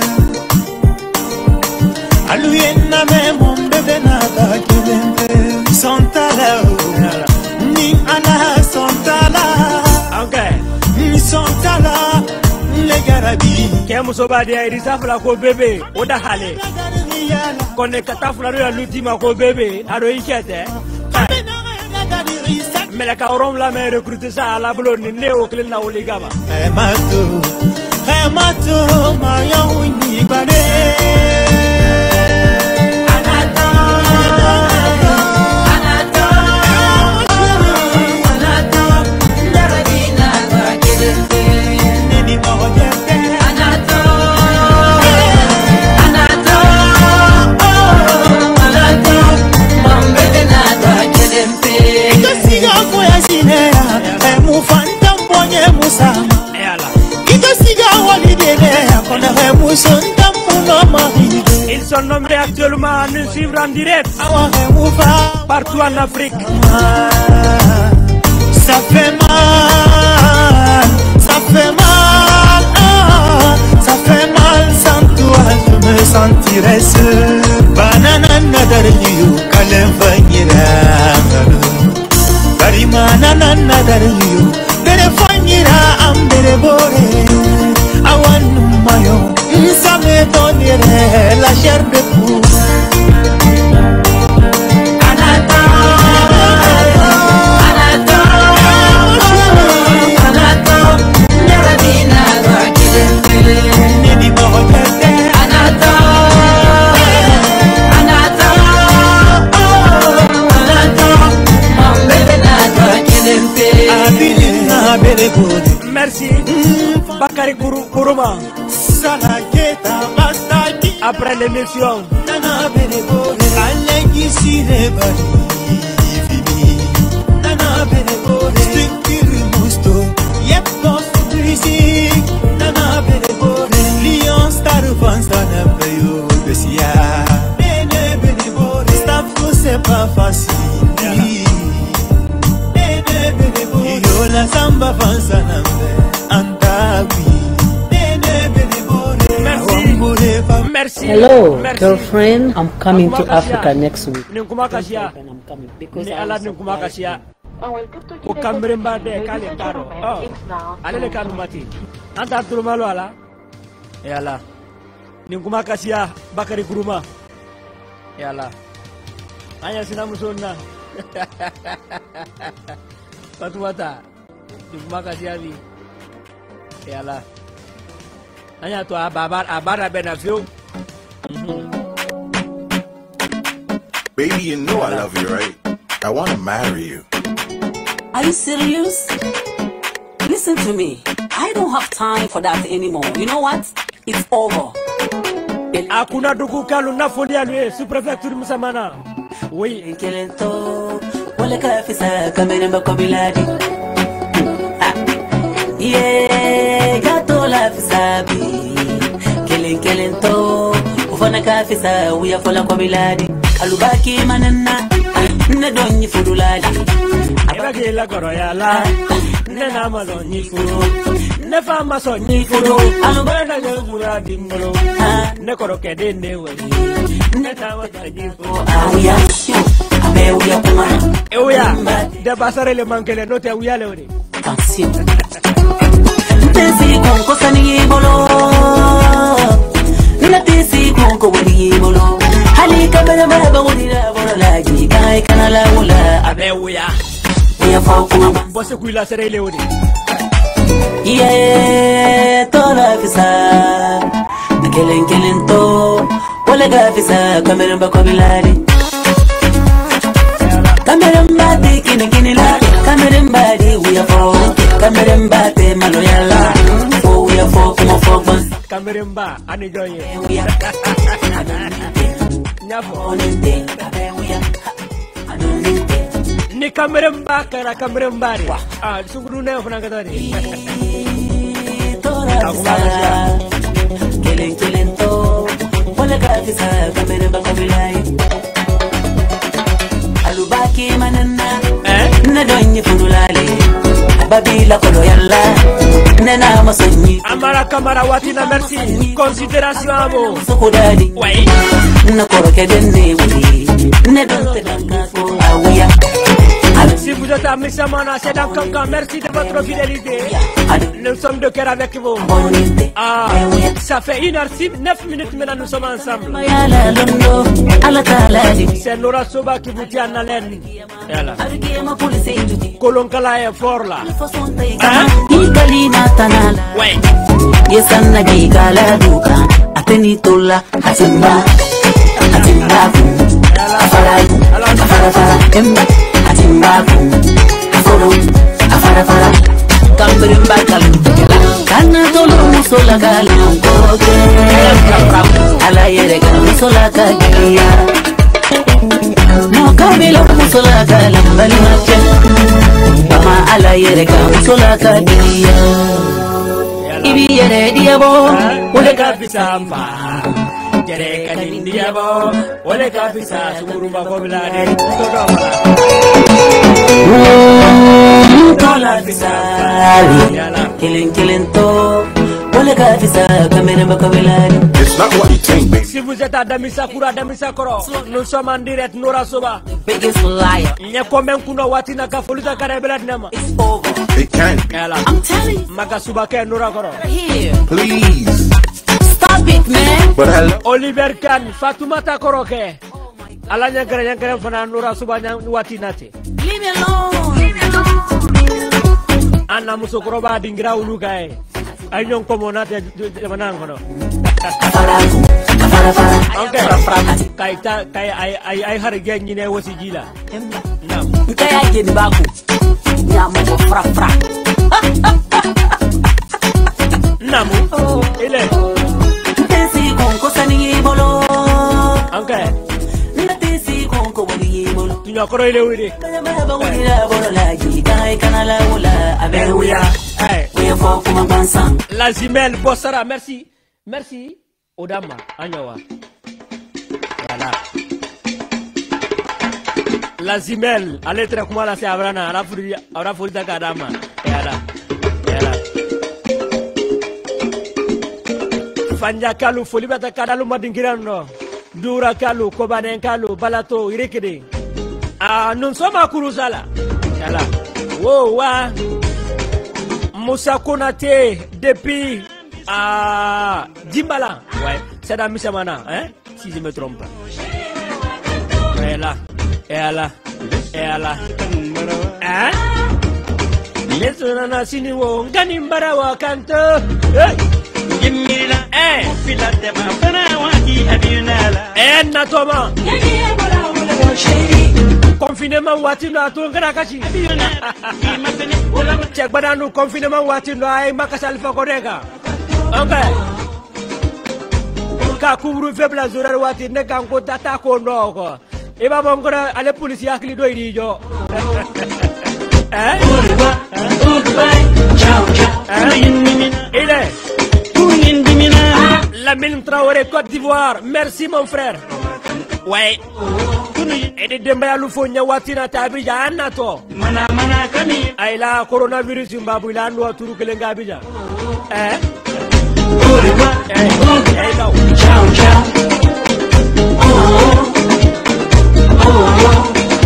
aluyena me mon bébé nada kibende santala ni ana santala okay ni santala le jarabi kemu sobadi ai risafla ko bébé oda hale konne katafla ro lutima ko bébé aro ikete mais la carom la mère recrute ça à la blonde néo clé na oligaba eh mato eh mato maya wini bane anato anato anato anato sont nombreux actuellement à nous suivre en direct partout en Afrique. Ça fait mal, ça fait mal, ah, ça fait mal. Sans toi je me sentirais seul. Banana nadariyo kalem fanyira, karimana nadariyo bere fanyira ambere bore. Awanu mayo, nsame bonire la chair de poule. Merci Bakary Kourouma. Après l'émission c'est pas facile. La samba fansa nambe antawi. Merci. Hello, Merci. girlfriend. I'm coming to Africa next week. Ninguma Kasia. And I'm coming because Ni I ala was ninguma surprised. Kasia. Ku kambremba de kale karo. Oh. Ale le kanu mati. Anta turumalo ala. E ala. Ninguma Kasia Bakary Kourouma. E ala. Anya sinamusonna. Patuata. Ninguma Kasia vi. E ala. Anya to ababar abara benafio. Baby, you know I love you, right? I want to marry you. Are you serious? Listen to me. I don't have time for that anymore. You know what? It's over. Akuna dugu kalu na foli alwe sous préfecture Musamana. Oui. Kelento wale kafisa kamene makobiladi. Yeah, gato la fisabi. Kelen kelento ufana kafisa uya fola kobiladi. Alubaki manana ne donyi fudulali. Ebage la goroyala. Ne nama donyi fudu. Ne fama sonyi fudu. Alubaka jogura dingolo. Ne koroke dende we. Ne tama donyi fudu. Auya abe uya kuma. Euya de basare le mankele no te uya le ori. Attention. Tesi konko sani bolo. Na tesi konko wali bolo. Hali kabana baba wali la bolo lagi kai kana la wala abe uya. Uya fa kuma. Bosse kuila sere le ori. Yeah, tola fisa. Kelen kelen to. Wala ga fisa kamera ba kobilari. Kamera mbadi kini kini la. Kamera mbadi uya fa. Kamera mbate maloyala. Oh uya fa kuma fa bon. Kamera mba ani joye. Uya. Nyafo. Onende abe uya. Anonende. Ni kamera mba kara kamera mbari. Ah, sunguru ne ofna kadari. Tola fisa. Kelen kelen to. Wala ga fisa kamera ba kobilari. Alubaki manana Eh? na donyi fudulali babila kolo yalla nena masonyi Amara kamara watina merci. Considération amo. sokudadi Ouais. na koroke denne wuli ne donte danga ko awiya Si vous êtes à Missamana, c'est dans Kankan. Merci de votre fidélité. Nous sommes de cœur avec vous. Ah, ça fait une heure neuf minutes maintenant, nous sommes ensemble. C'est Laura Soba qui vous tient en haleine. Voilà. Kolonkala est fort là. Hein? Ouais. Yesana gigala duka atenitola atimba atimba afara afara afara emba atimba aforo afara afara kamberimba kalu kana tolo musola kala ngoge ala yere kala musola kagiya no kabila musola kala mbali mache kama ala yere kala musola kagiya Ibi yere diabo, ule kapisa mba. Jere kanindia bo, ole kafisa sumurumba kobilade. Dola fisali, killing killing to. Ole kafisa kamera bakobilade. It's not what you think, baby. Si vous êtes à Damisa Kura, Damisa Koro, nous sommes en direct, Nora Soba. Biggest liar. Nye komen kuno watina ka foluta karebelad nama. It's over. It can. I'm telling you. Maka suba ke Nora Koro. Here. Please. Stop it, man. But hello. Oliver Khan, Fatoumata Koro ke. Ala nyangere nyangere fana Nora Soba nyang watina te. Leave me alone. Leave me alone. Anna musokoro ba dingra uluga e. Ay ñong ko monate manan kono. Okay. Kay ta kay ay ay ay harge ñi ne wosi jila. Nam. Kay ay jeni baku. Ñam ko fra fra. Namu. Ile. Tesi kon ko sani bolo. Okay. Tesi kon ko boli bolo. Tunya koro ile wiri. Kaya ba wiri la bolo la ji kay kanala wala aberuya. Hey. We for kuma bansan. La Zimel Bossara, merci. Merci. Odama, Anyawa. Voilà. La Zimel, allez très comment la c'est Abrana, à la folie, à la folie d'Akadama. Voilà. Voilà. Fanja Kalu, folie d'Akadalu Madingirano. Dura Kalu, Kobanen Kalu, Balato, Irekede. Ah, nous sommes à Kuruzala. Voilà. Wow, wa. Moussa Konaté depuis à Dimbala. Ouais, c'est dans Missamana, hein, si je me trompe pas. Et là, et là, et là. Hein? Les sonana siniwo, Ganimbara wa kanto. Eh, eh, Natoma. Confinement watino atungana kachi. Cek badanu confinement watino ay makasal fa kodega. Okay. Ka kubru febla zurar wati ne kan ko tata ko ndoko. E ba bon gora ale police yakli do iri jo. Eh? Il est. La Mine Traoré Côte d'Ivoire. Merci mon frère. Ouais. Et de Dembaya Lufonya Watina Tabija Anato. Mana mana kami. Aila coronavirus Zimbabwe ila ndo turu kelenga abija. Eh? Eh, eh, no. Ciao ciao. Oh. Oh.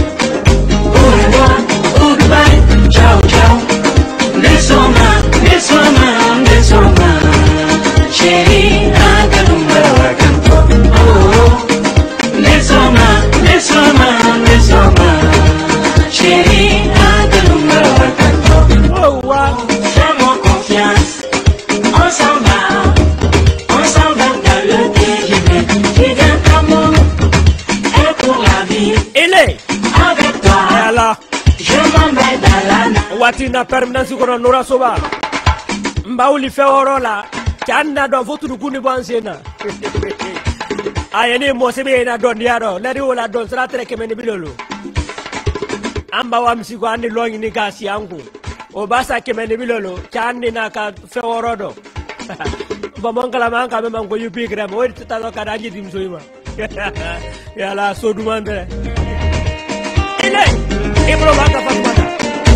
Goodbye. Ciao ciao. Nesoma, nesoma, nesoma. Chérie, akalumba kanto. Oh. Nesoma, nesoma, nesoma. Chérie, akalumba kanto. Oh wow. Fais-moi confiance. On s'en va. On s'en va dans le déjeuner. Tu viens comme moi. Et pour la vie. Il est. Avec toi. Voilà. Je m'en vais dans la nuit. Watina permanence kono Nora Soba. Mbauli fe orola. Chanda do fotu kuni bansena. Ayene mo sebe na don yaro. Lari wala don sra treke meni bilolo. Amba wa msigo andi longi ni kasi yangu. Obasa kemeni bilolo. Chandi na ka fe orodo. Bomongala manka mema ngo yupi gram. Oi tata ka daji dimsoima. Ya la sodu mandre. Ile. Ibro baka fatmata.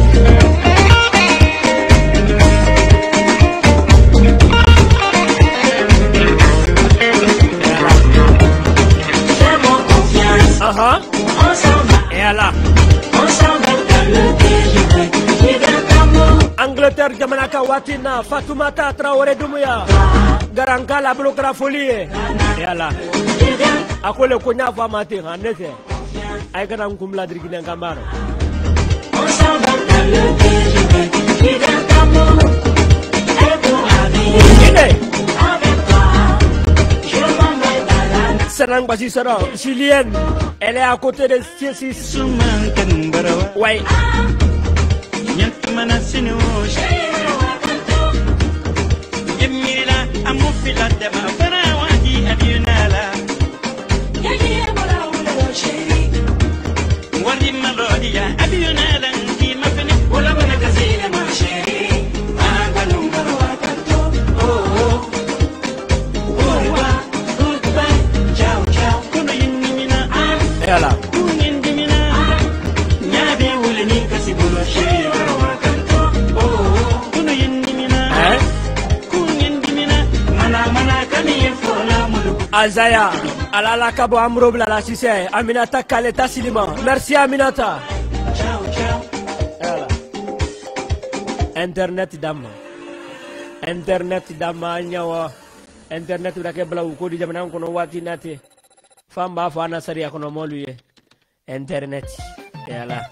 Uh-huh. On s'en va. Et là. On s'en va dans le déjeuner. Tu viens comme moi. Angleterre Jamanaka Watina Fatoumata Traoré Doumbouya Garankala Blokra Folie. Et là. Akole Konya Famate en effet. Aïkana Nkumla Drigina Gamaro. On s'en va dans le déjeuner. Tu viens comme moi. Et pour la vie. Avec toi. Je m'en vais dans la nuit. Serang Basisara, chilienne. Elle est à côté de Sissis. Ouais. Azaya, Alala Kabo Amro Blala Sissé, Aminata Kaleta Silima. Merci Aminata. Voilà. Internet Dama. Internet Dama Nyawa. Internet Udake Blau Kodi Jamanam Kono Wati Nate. Famba Fana Saria Kono Moluye. Internet. Voilà.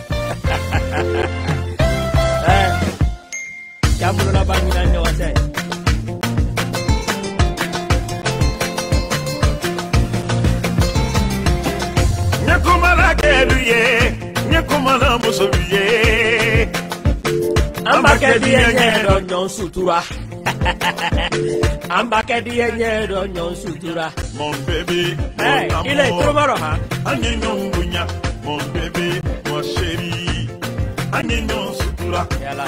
Eh. Jamu na bangina Nyawa say. Nyakumala keluye, nyakumala musobiye. Ambakedi yenye do nyon sutura. Ambakedi yenye do nyon sutura. Mon bébé, hey, il est trop marrant. Anye nyon bunya, mon bébé, mon chéri. Anye nyon sutura. Yala.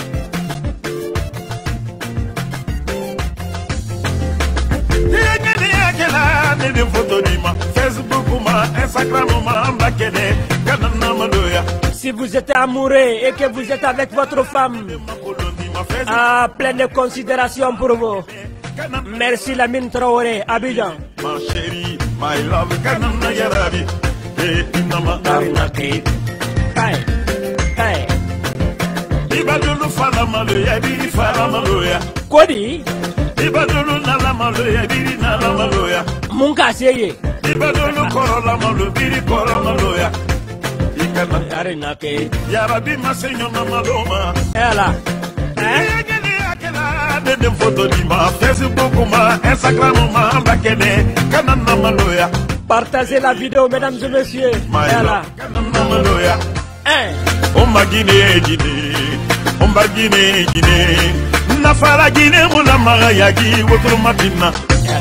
Si vous êtes amoureux et que vous êtes avec votre femme, ah, plein de considération pour vous. Merci Lamine Traoré, Abidjan. Ma chérie, my love, kanana yarabi. Eh, inama arinake. Hey, hey. Ibadulu fala maloya, biri fala maloya. Kodi? Ibadulu nala maloya, biri nala maloya. Munga seye. Ibadulu korola malo, biri korola maloya. Ikana arinake. Yarabi masenyo na maloma. Ela. Eh? Dede photo di ma, Facebook ma, Instagram ma, bakene, kanana maloya. Partagez la vidéo, mesdames et messieurs. Ela. Kanana maloya. Eh. Omba Guinée, Guinée, Omba Guinée, Guinée. Nafara Guinée, Moula Marayagi, Wotro Matina.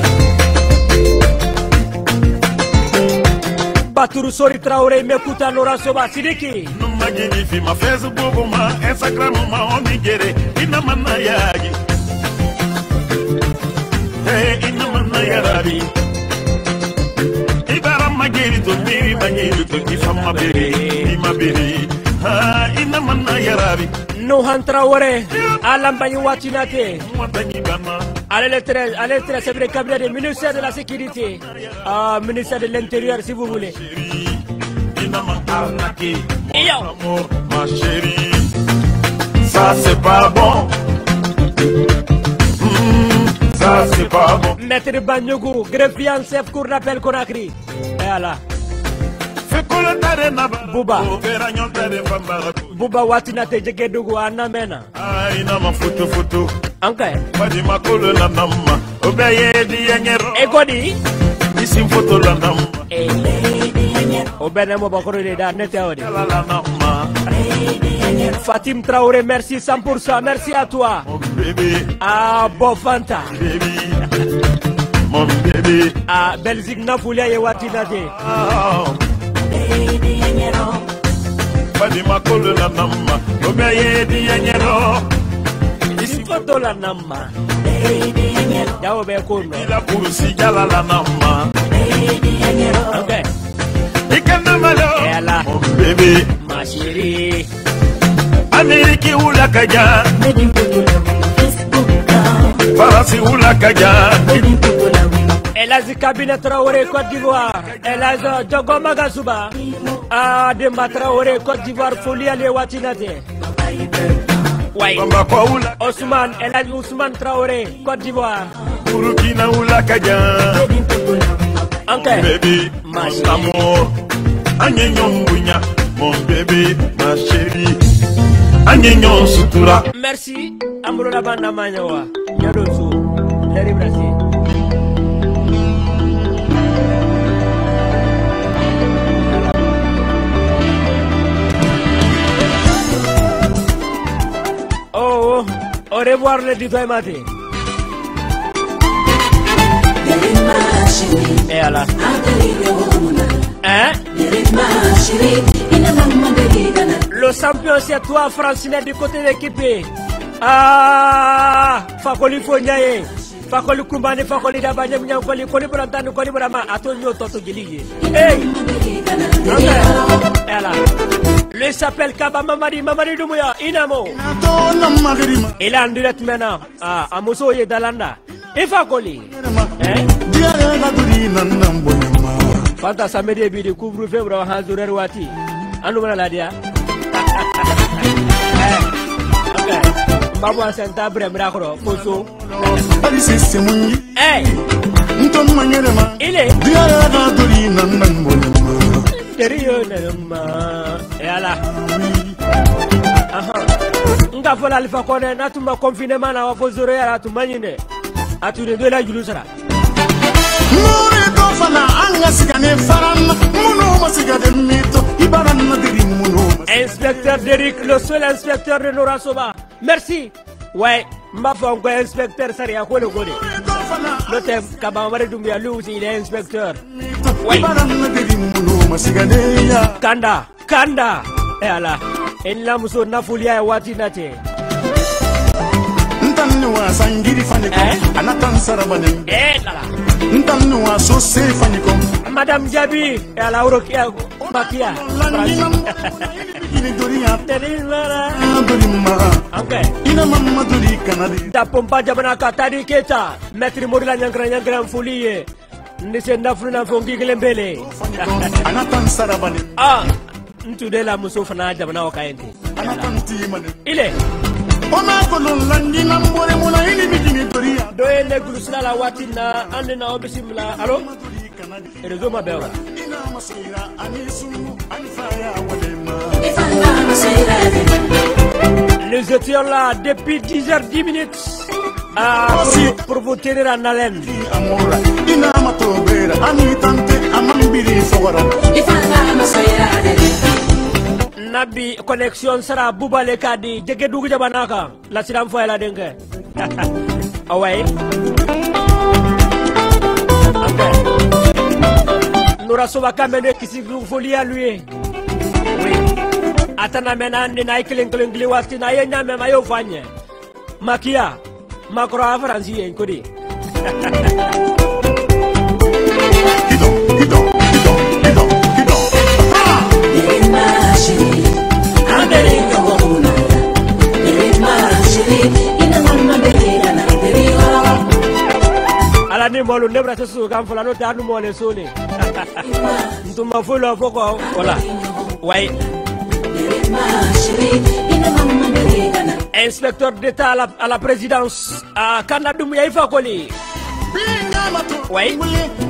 Baturu Sori Traoré, Mekuta Nora Soba, Sidiki. Numa Guinée, Fima, Facebook ma, Instagram ma, Onigere, Inamanayagi. Hey, Inamanayarabi. Ibara Magiri to Miri, Magiri to Ifama Beri, Ima Beri. Ah, Inamanayarabi. Nouhan Traoré, Alambayi Watinate. Allez le treize, allez le treize, c'est le cabinet du ministère de la Sécurité. Ah, ministère de l'Intérieur, si vous voulez. Ma chérie, ça c'est pas bon. Mmh, ça c'est pas bon. Maître Banyogou, greffier en chef, cour d'appel Conakry. Voilà. Buba Buba Watinate Jegedugu Anamena. Aina ma photo photo. Anka. Wadi makolo la namma. Obeye di yengero. Ekodi. Isi photo la namma. Obene mo bakoro de da nete odi. La la namma. Fatim Traoré, merci cent pour cent, merci à toi. Mon bébé. Ah, Bofanta. Baby. Mon bébé. Ah, Belgique Nafulia et Watinate. Wadi makolo la namma. Obeye di yengero. Isi photo la namma. Yao be kono. Ila kurusi jala la namma. Okay. Ikana malo. Ela. Mon bébé. Ma chérie. Ameriki ula kaja. Farasi ula kaja. Elle a dit cabinet Traoré Côte d'Ivoire. Elle a dit Djogo Magasuba. Ah, Demba Traoré Côte d'Ivoire, Folie Ali Watinate. Ouais. Ousmane, elle a dit Ousmane Traoré Côte d'Ivoire. Burkina ula kaja. Okay. Baby, ma amour. Anyenyon bunya, mon bébé, ma chérie. Anyenyon sutura. Merci. Amuro la banda manyawa. Nyadosu. Leri Brasil. Oh, au revoir les dix matin. Et alors? Hein? Le champion c'est toi, Francine, du côté de l'équipe. Ah, Fakoli Fonyaye. Fakoli Kumbane, Fakoli Dabanye, Koli Koli Brantano, Koli Brama, Atonio Toto Gili. Hey! Et alors? Lui s'appelle Kaba Mamadi, Mamadi Doumbouya, Inamo. Il est en direct maintenant. Ah, à Moussoye Dalanda. Ifa Koli. Fanta samedi bi de couvre feu bro ha zurer wati. Anu mana la dia. Babu asenta bre mrakro foso. Eh. Il est. Et ala. Aha. Nga fola alfa kone na tuma confinement na wafozoro ya tumanyine. Atu de de la julusara. Nure to fana anga sigane faran muno masigade mito ibaran madiri muno. Inspecteur Derrick, le seul inspecteur de Nora Soba. Merci. Ouais, ma femme quoi inspecteur Saria Kole Kole. Le thème Kabamare Doumbia lui aussi il est inspecteur. Ouais. Kanda, Kanda. Et ala. Et là muso na fulia wati nate. Ntanwa sangiri faniko anatan sarabane. Eh là. Ntanwa so se faniko. Madame Jabi, elle a Orokia Makia. Okay. Ina mamma duri kanadi. Da pompa jabana katari keta. Metri morila nyankra nyankra mfulie. Nise ndafuna fongi kilembele. Anatan sarabane. Ah. Ntude la musofa na jabana wakaende. Anatan timane. Ile. Ona kolon langi nambore muna ini bikini doria. Doye le gurusla la watina ande na obisimla. Allo? Rezo ma bewa. Ina masira anisu anifaya walema. Nous étions là depuis dix heures dix minutes ah, pour, pour vous tenir en haleine. Nabi connexion sera Boubale Kadi, Djegedougou Jabanaka, la Sidam Foy la Dengue. Ah ouais. Nous recevons Kamene qui s'y folie à lui. Oui. Atana menande na ikling kling liwati na yenya me mayo fanye. Makia, makro afransi en kodi. Kido, kido, kido, kido, kido. Imashi, Amerika wona. Imashi, ina mama bela na deriwa. Ala ni molu nebra sesu kam fulano tanu mole sone. Ntuma fulo foko wala. Wai. Inspecteur d'État à la, à la présidence à Canada Ifa Koli. Oui.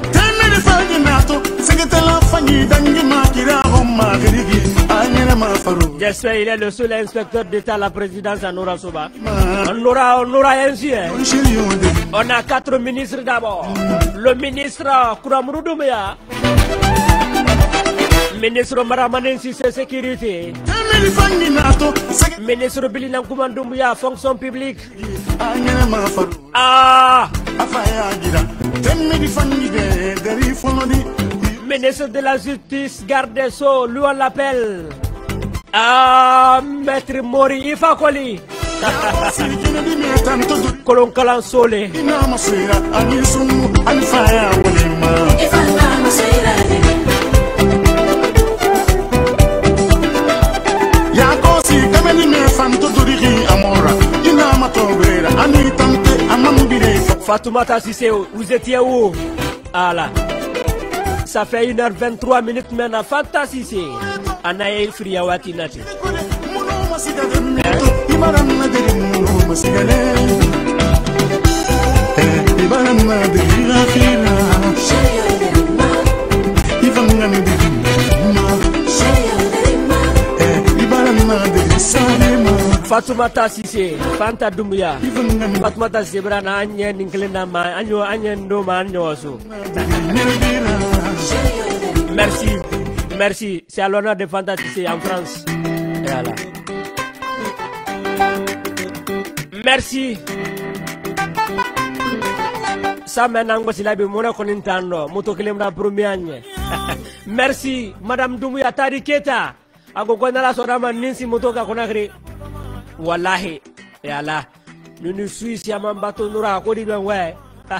J'espère qu'il est le seul inspecteur d'État à la présidence à Nora Soba. On aura, on aura ainsi. Hein. On a quatre ministres d'abord. Le ministre Kouramurou Doumbia. Ministre Maramanensi Sécurité. Ministre Bilinan Koumandoumbia Fonction publique. Ah. Ministre de la Justice, garde des Sceaux, lui on l'appelle. Ah, Maître Mori Ifa Koli. Kolon Kalan Sole. Fatoumata Sissé, vous étiez où? Ah là. Ça fait une heure vingt-trois minutes maintenant. Fanta Sissé. Anaye Friawati Nati. Fatoumata Sissé, Fanta Doumbia. Fatoumata Sissé, Brana, Anya, Ninklena, Anyo, Anya, Ndoma, Anyoso. Merci, merci. C'est à l'honneur de Fanta Sissé en France. Et voilà. Merci. Ça maintenant, c'est la bémona qu'on entend. Moto Kilemra Brumiagne. Merci, Madame Doumbia Tariketa. Agogona la Sorama Ninsi Motoka Konagri. Wallahi, et Allah, nous nous suivons si à mon bateau nous a connu bien, ouais.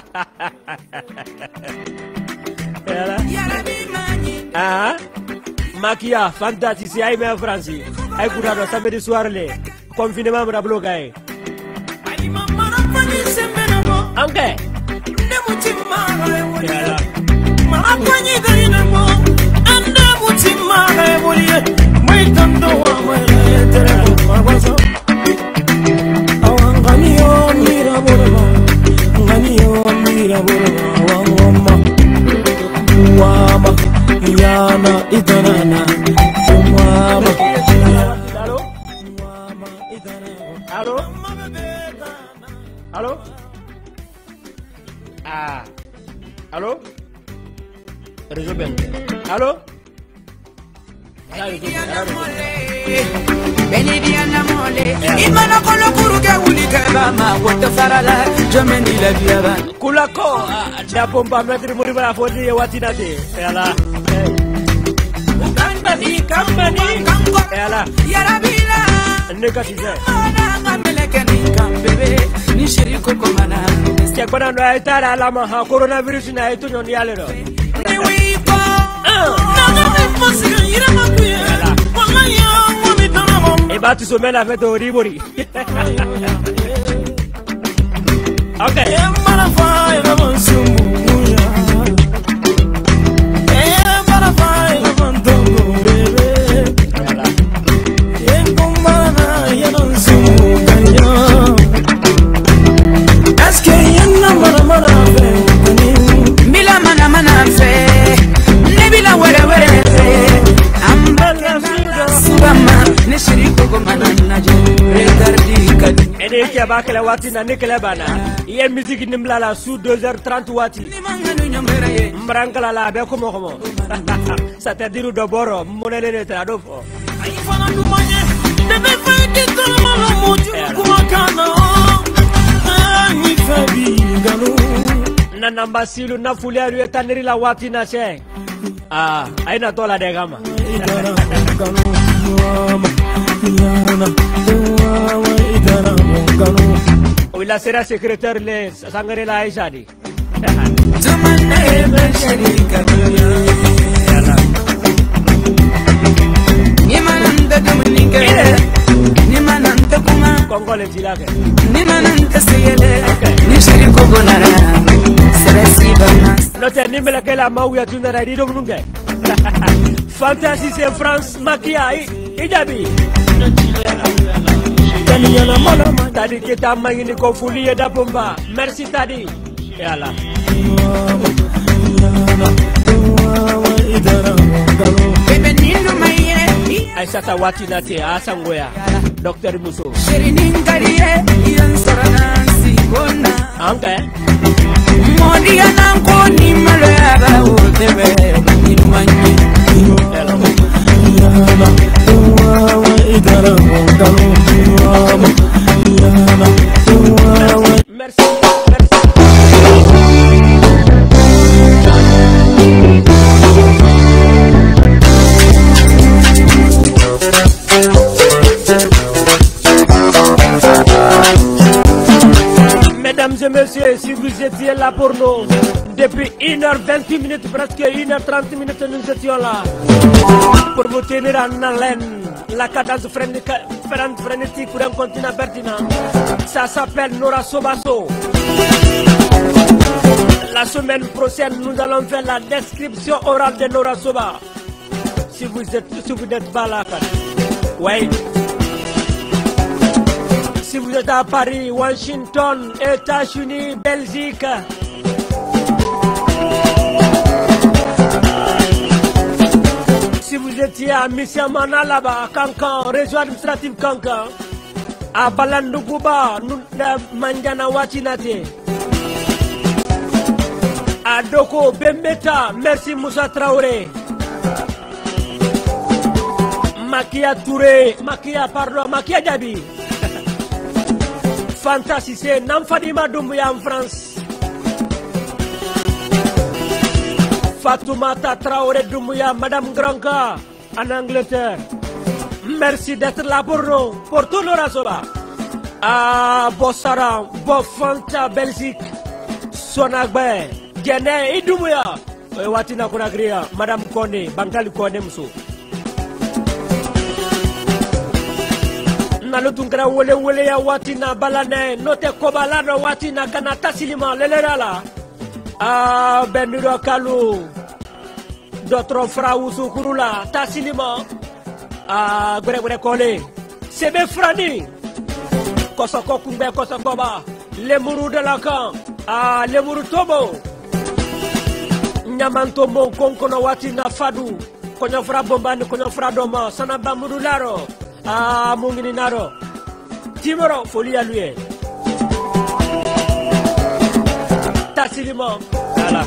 Ah, Makia, fantastique, c'est Aïmé en France. Écoute, samedi soir, les confinement, me la bloqué. Ok. Allô? Allô? Ah. Allô? Réseau bien. Allô? Benidiana mole imana kolo kuruga ulika bama wata farala jameni la biaba kulako da bomba metri muri bara fodi watina de yala kamba ni kamba ni yala yara bila neka size ngameleke ni kambebe ni shiriko komana ke bana no aytara alama ha coronavirus na aytu nyon yale do ni wipo naga me posiga ira makuya wallahi e batu so mela feto ribori okay mara fai na mansumuya e mara fai na mandongo bebe e kumana ya mansumuya aske yana mara mara fe mila mana mana fe ne bila were were fe ambala subama ne shiriko komana naje regardi kadi ene ke bakala wati na nikele bana ye musique nimla la sous deux heures trente wati mbrangala la be komo komo ça te dire do boro monele ne tra do fo ay fana du manye ne be fay de tama la moju kuma kana ni fabi galo na namba silu na fulia ru etaneri la wati na che ah aina tola de gama o la sera secrétaire le sangare la Aisha di nimananda dominika nimananda kuma kongole tilake nimananda seyele ni shiriko gonara seresi bana no te nimela que la mauya tunda ra dido munge fantasy c'est France makia ijabi tani yana mala tadi kita mangini ko fulie da bomba merci tadi yalla bebe nindo maye Aisata wati nate asangoya Docteur Muso shiriningarie yansarana sikona anke modi ananko ni malaba utebe nimanye merci Mesdames et messieurs, si vous étiez là pour nous, depuis une heure vingt-huit minutes, presque une heure trente minutes, nous étions là pour vous tenir en haleine. La cadence frénétique, frénétique pour un continent pertinent. Ça s'appelle Nora Sobaso. La semaine prochaine, nous allons faire la description orale de Nora Soba. Si vous êtes, si vous n'êtes pas là, oui. Si vous êtes à Paris, Washington, États-Unis, Belgique, si vous étiez à Missiamana là-bas, à Kankan, région administrative Kankan, à Balandouguba, Mandiana Watinate, à Doko, Bembeta, merci Moussa Traoré, Makia Touré, Makia, pardon, Makia Dabi. Fantasy, c'est Namfadima Doumbouya en France. Fatoumata Traoré Doumbouya, Madame Granka en Angleterre. Merci d'être là pour nous, pour tout le Rasoba. Ah, Bossara, Bofanta, Belgique, Sonagbe, Djene, Idoumbouya. Watina Konagria, Madame Kone, Bangali Kone Moussou. Nalutungara wole wole ya watina balane note kobalano watina kana tasilima lelerala Ah, Benuro Kalu. D'autres frères Oussoukourula, Tassilima. Ah, Gure Gure Kole. Sebe Frani. Kosoko Kumbe Kosokoba. Lemuru de la Camp. Ah, Lemuru Tobo. Nyamanto Mon Konkono Watina Fadu. Konyofra Bombani, Konyofra Doma. Sanaba Murularo. Ah, Mungini Naro. Timoro, folie à lui. Tassilima. Voilà.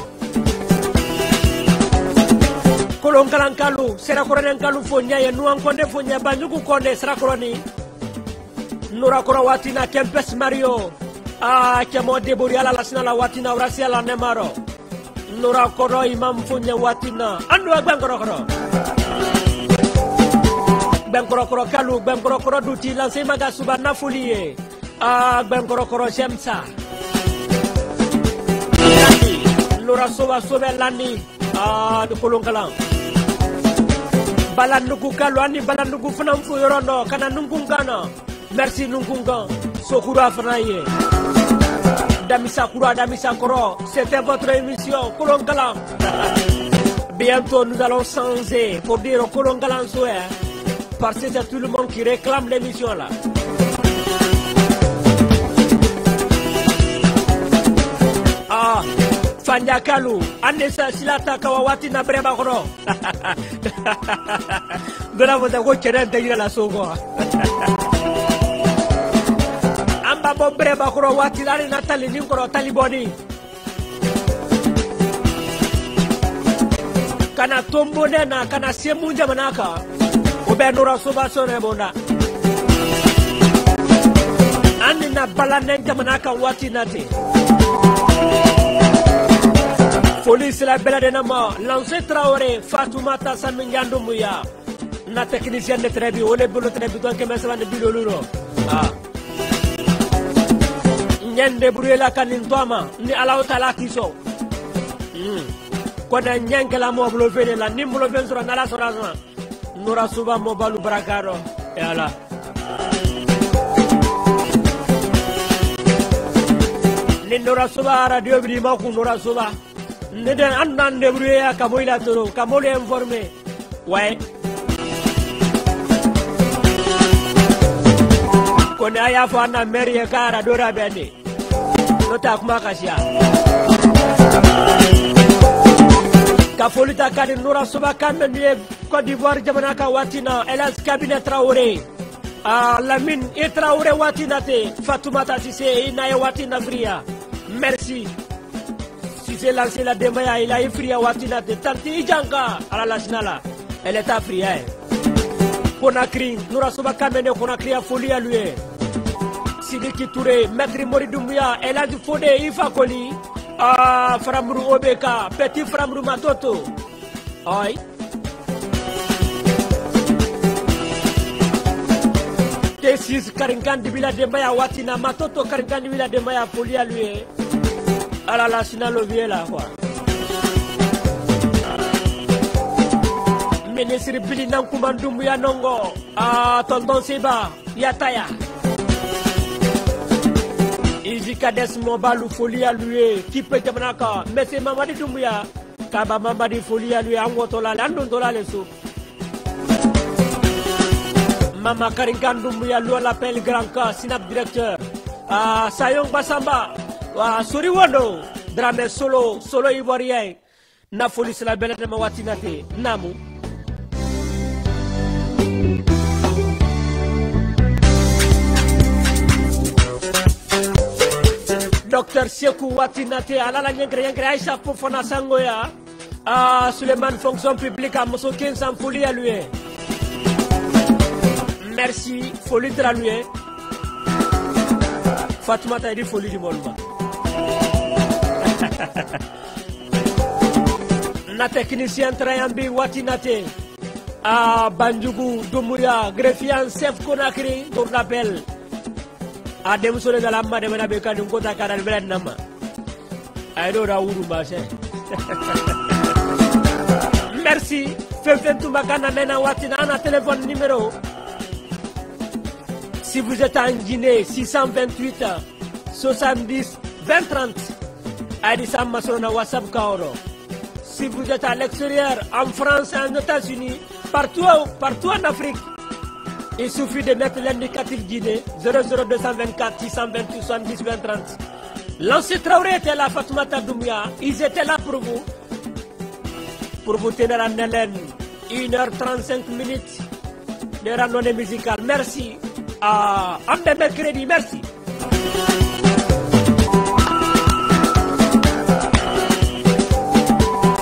Kolon Kalankalu, Serakoran Kalu Fonia, et nous en connaissons Fonia, Banjuku Konde, Serakorani. Nurakora Watina, Kempes Mario. Ah, Kemo Deboria la Sina Watina, Rasia la Nemaro. Nurakoro Imam Fonia Watina. Andua Bankorokoro. Bankorokoro Kalu, Bankorokoro Duti, lancé Magasuba Nafulie. Ah, Bankorokoro Shemsa. Nura Soba Sobe Lani. Ah, de Kolon Kalang. Balandugu Kaluani, Balandugu Fanamfu Yorondo, Kana Nungungana. Merci Nungungan, Sokura Fanaye. Damisa Kura, Damisa Koro, c'était votre émission, Kolon Kalang. Bientôt nous allons changer pour dire au Kolon Kalang Souhait, parce que c'est tout le monde qui réclame l'émission là. Ah, Fanya Kalu, Anessa Silata Kawawati na Breba Koro. De la voix de Keren de la Sogo. Amba Breba Koro Wati Lari Natali Ninkoro Taliboni. Kana Tombonena, Kana Semunja Manaka. Ubenura Soba Sonebona. Anina Balanenja Manaka Wati Nati. Folie c'est la belle de Nama, lancé Traoré, Fatoumata Samingandu Mouya. Na technicienne de Trébi, on est bon le Trébi, donc je me suis dit Bilolo. Ah. Nyen débrouiller la canintoma, ni à la haute à la kiso. Quand un nyen que la mort bloquée, la nimble bien sur la sorazma. Nora Suba Mobalu Bracaro, et là. Nora Suba, Radio Brima, Nora Suba. Neden andan débrouillé à Kamoïla Toro, Kamoli informé. Ouais. Qu'on a ya fana meri e kara dora bende. Nota kumakasia. Kafolita kadi Nura Soba kambe niye Côte d'Ivoire jamanaka watina Elas Cabinet Traoré. Ah Lamine et Traoré watina te Fatoumata Sissé inaye watina fria. Merci. J'ai lancé la démaya, il a effrayé Watina de Tanti Djanga à la Lachinala. Elle est africaine. Conakry, nous recevons Kamene Conakry à folie à lui. Sidiki Touré, Maître Mori Doumbouya, elle a du Fodé, Ifa Koli, ah, Framrou Obeka, Petit Framrou Matoto. Aïe. T six Karingan de Villa de Maya Watina, Matoto Karingan de Villa de Maya folie à lui. À la nationale au vieux là quoi. Ministre Billy Nankoumandou Yanongo. Ah, tonton Seba, Yataya. Izika Desmo Balou folie à lui. Qui peut te manaka? Mais c'est Mamadi Doumbouya. Kaba Mamadi folie à lui. Angotola, Landondola les sous. Mama Karingan Doumbouya, lui l'appelle grand cas, Sinap directeur. Ah, Sayong Basamba. Wa sori wondo drame solo solo ivoirien na folie c'est la belle de Mawatinate namu Docteur Sekou Watinate ala la nyengre nyengre Aïcha Fofana Sangoya ah Suleiman fonction publique à Mosokin sans folie à lui. Merci folie de la lui. Fatoumata a dit folie du monde. Na technicien Trayambi Watinate à Banjougou Doumbouya greffier en chef Conakry pour l'appel à Demsole de la Made Menabeka du Kota Karal Nama Aïdo Raourou Baché. Merci Fefen Toumbakana Mena Watina un téléphone numéro. Si vous êtes en Guinée, six cent vingt-huit, soixante-dix, vingt trente. Aïdi Samma sur WhatsApp Kaoro. Si vous êtes à l'extérieur, en France, aux États-Unis, partout, partout en Afrique, il suffit de mettre l'indicatif guidé zéro zéro deux cent vingt-quatre six cent vingt-huit soixante-dix vingt trente. L'ancien Traoré était là, Fatoumata Doumbia, ils étaient là pour vous, pour vous tenir en haleine. une heure trente-cinq minutes de randonnée musicale. Merci à Ambe Mercredi, merci.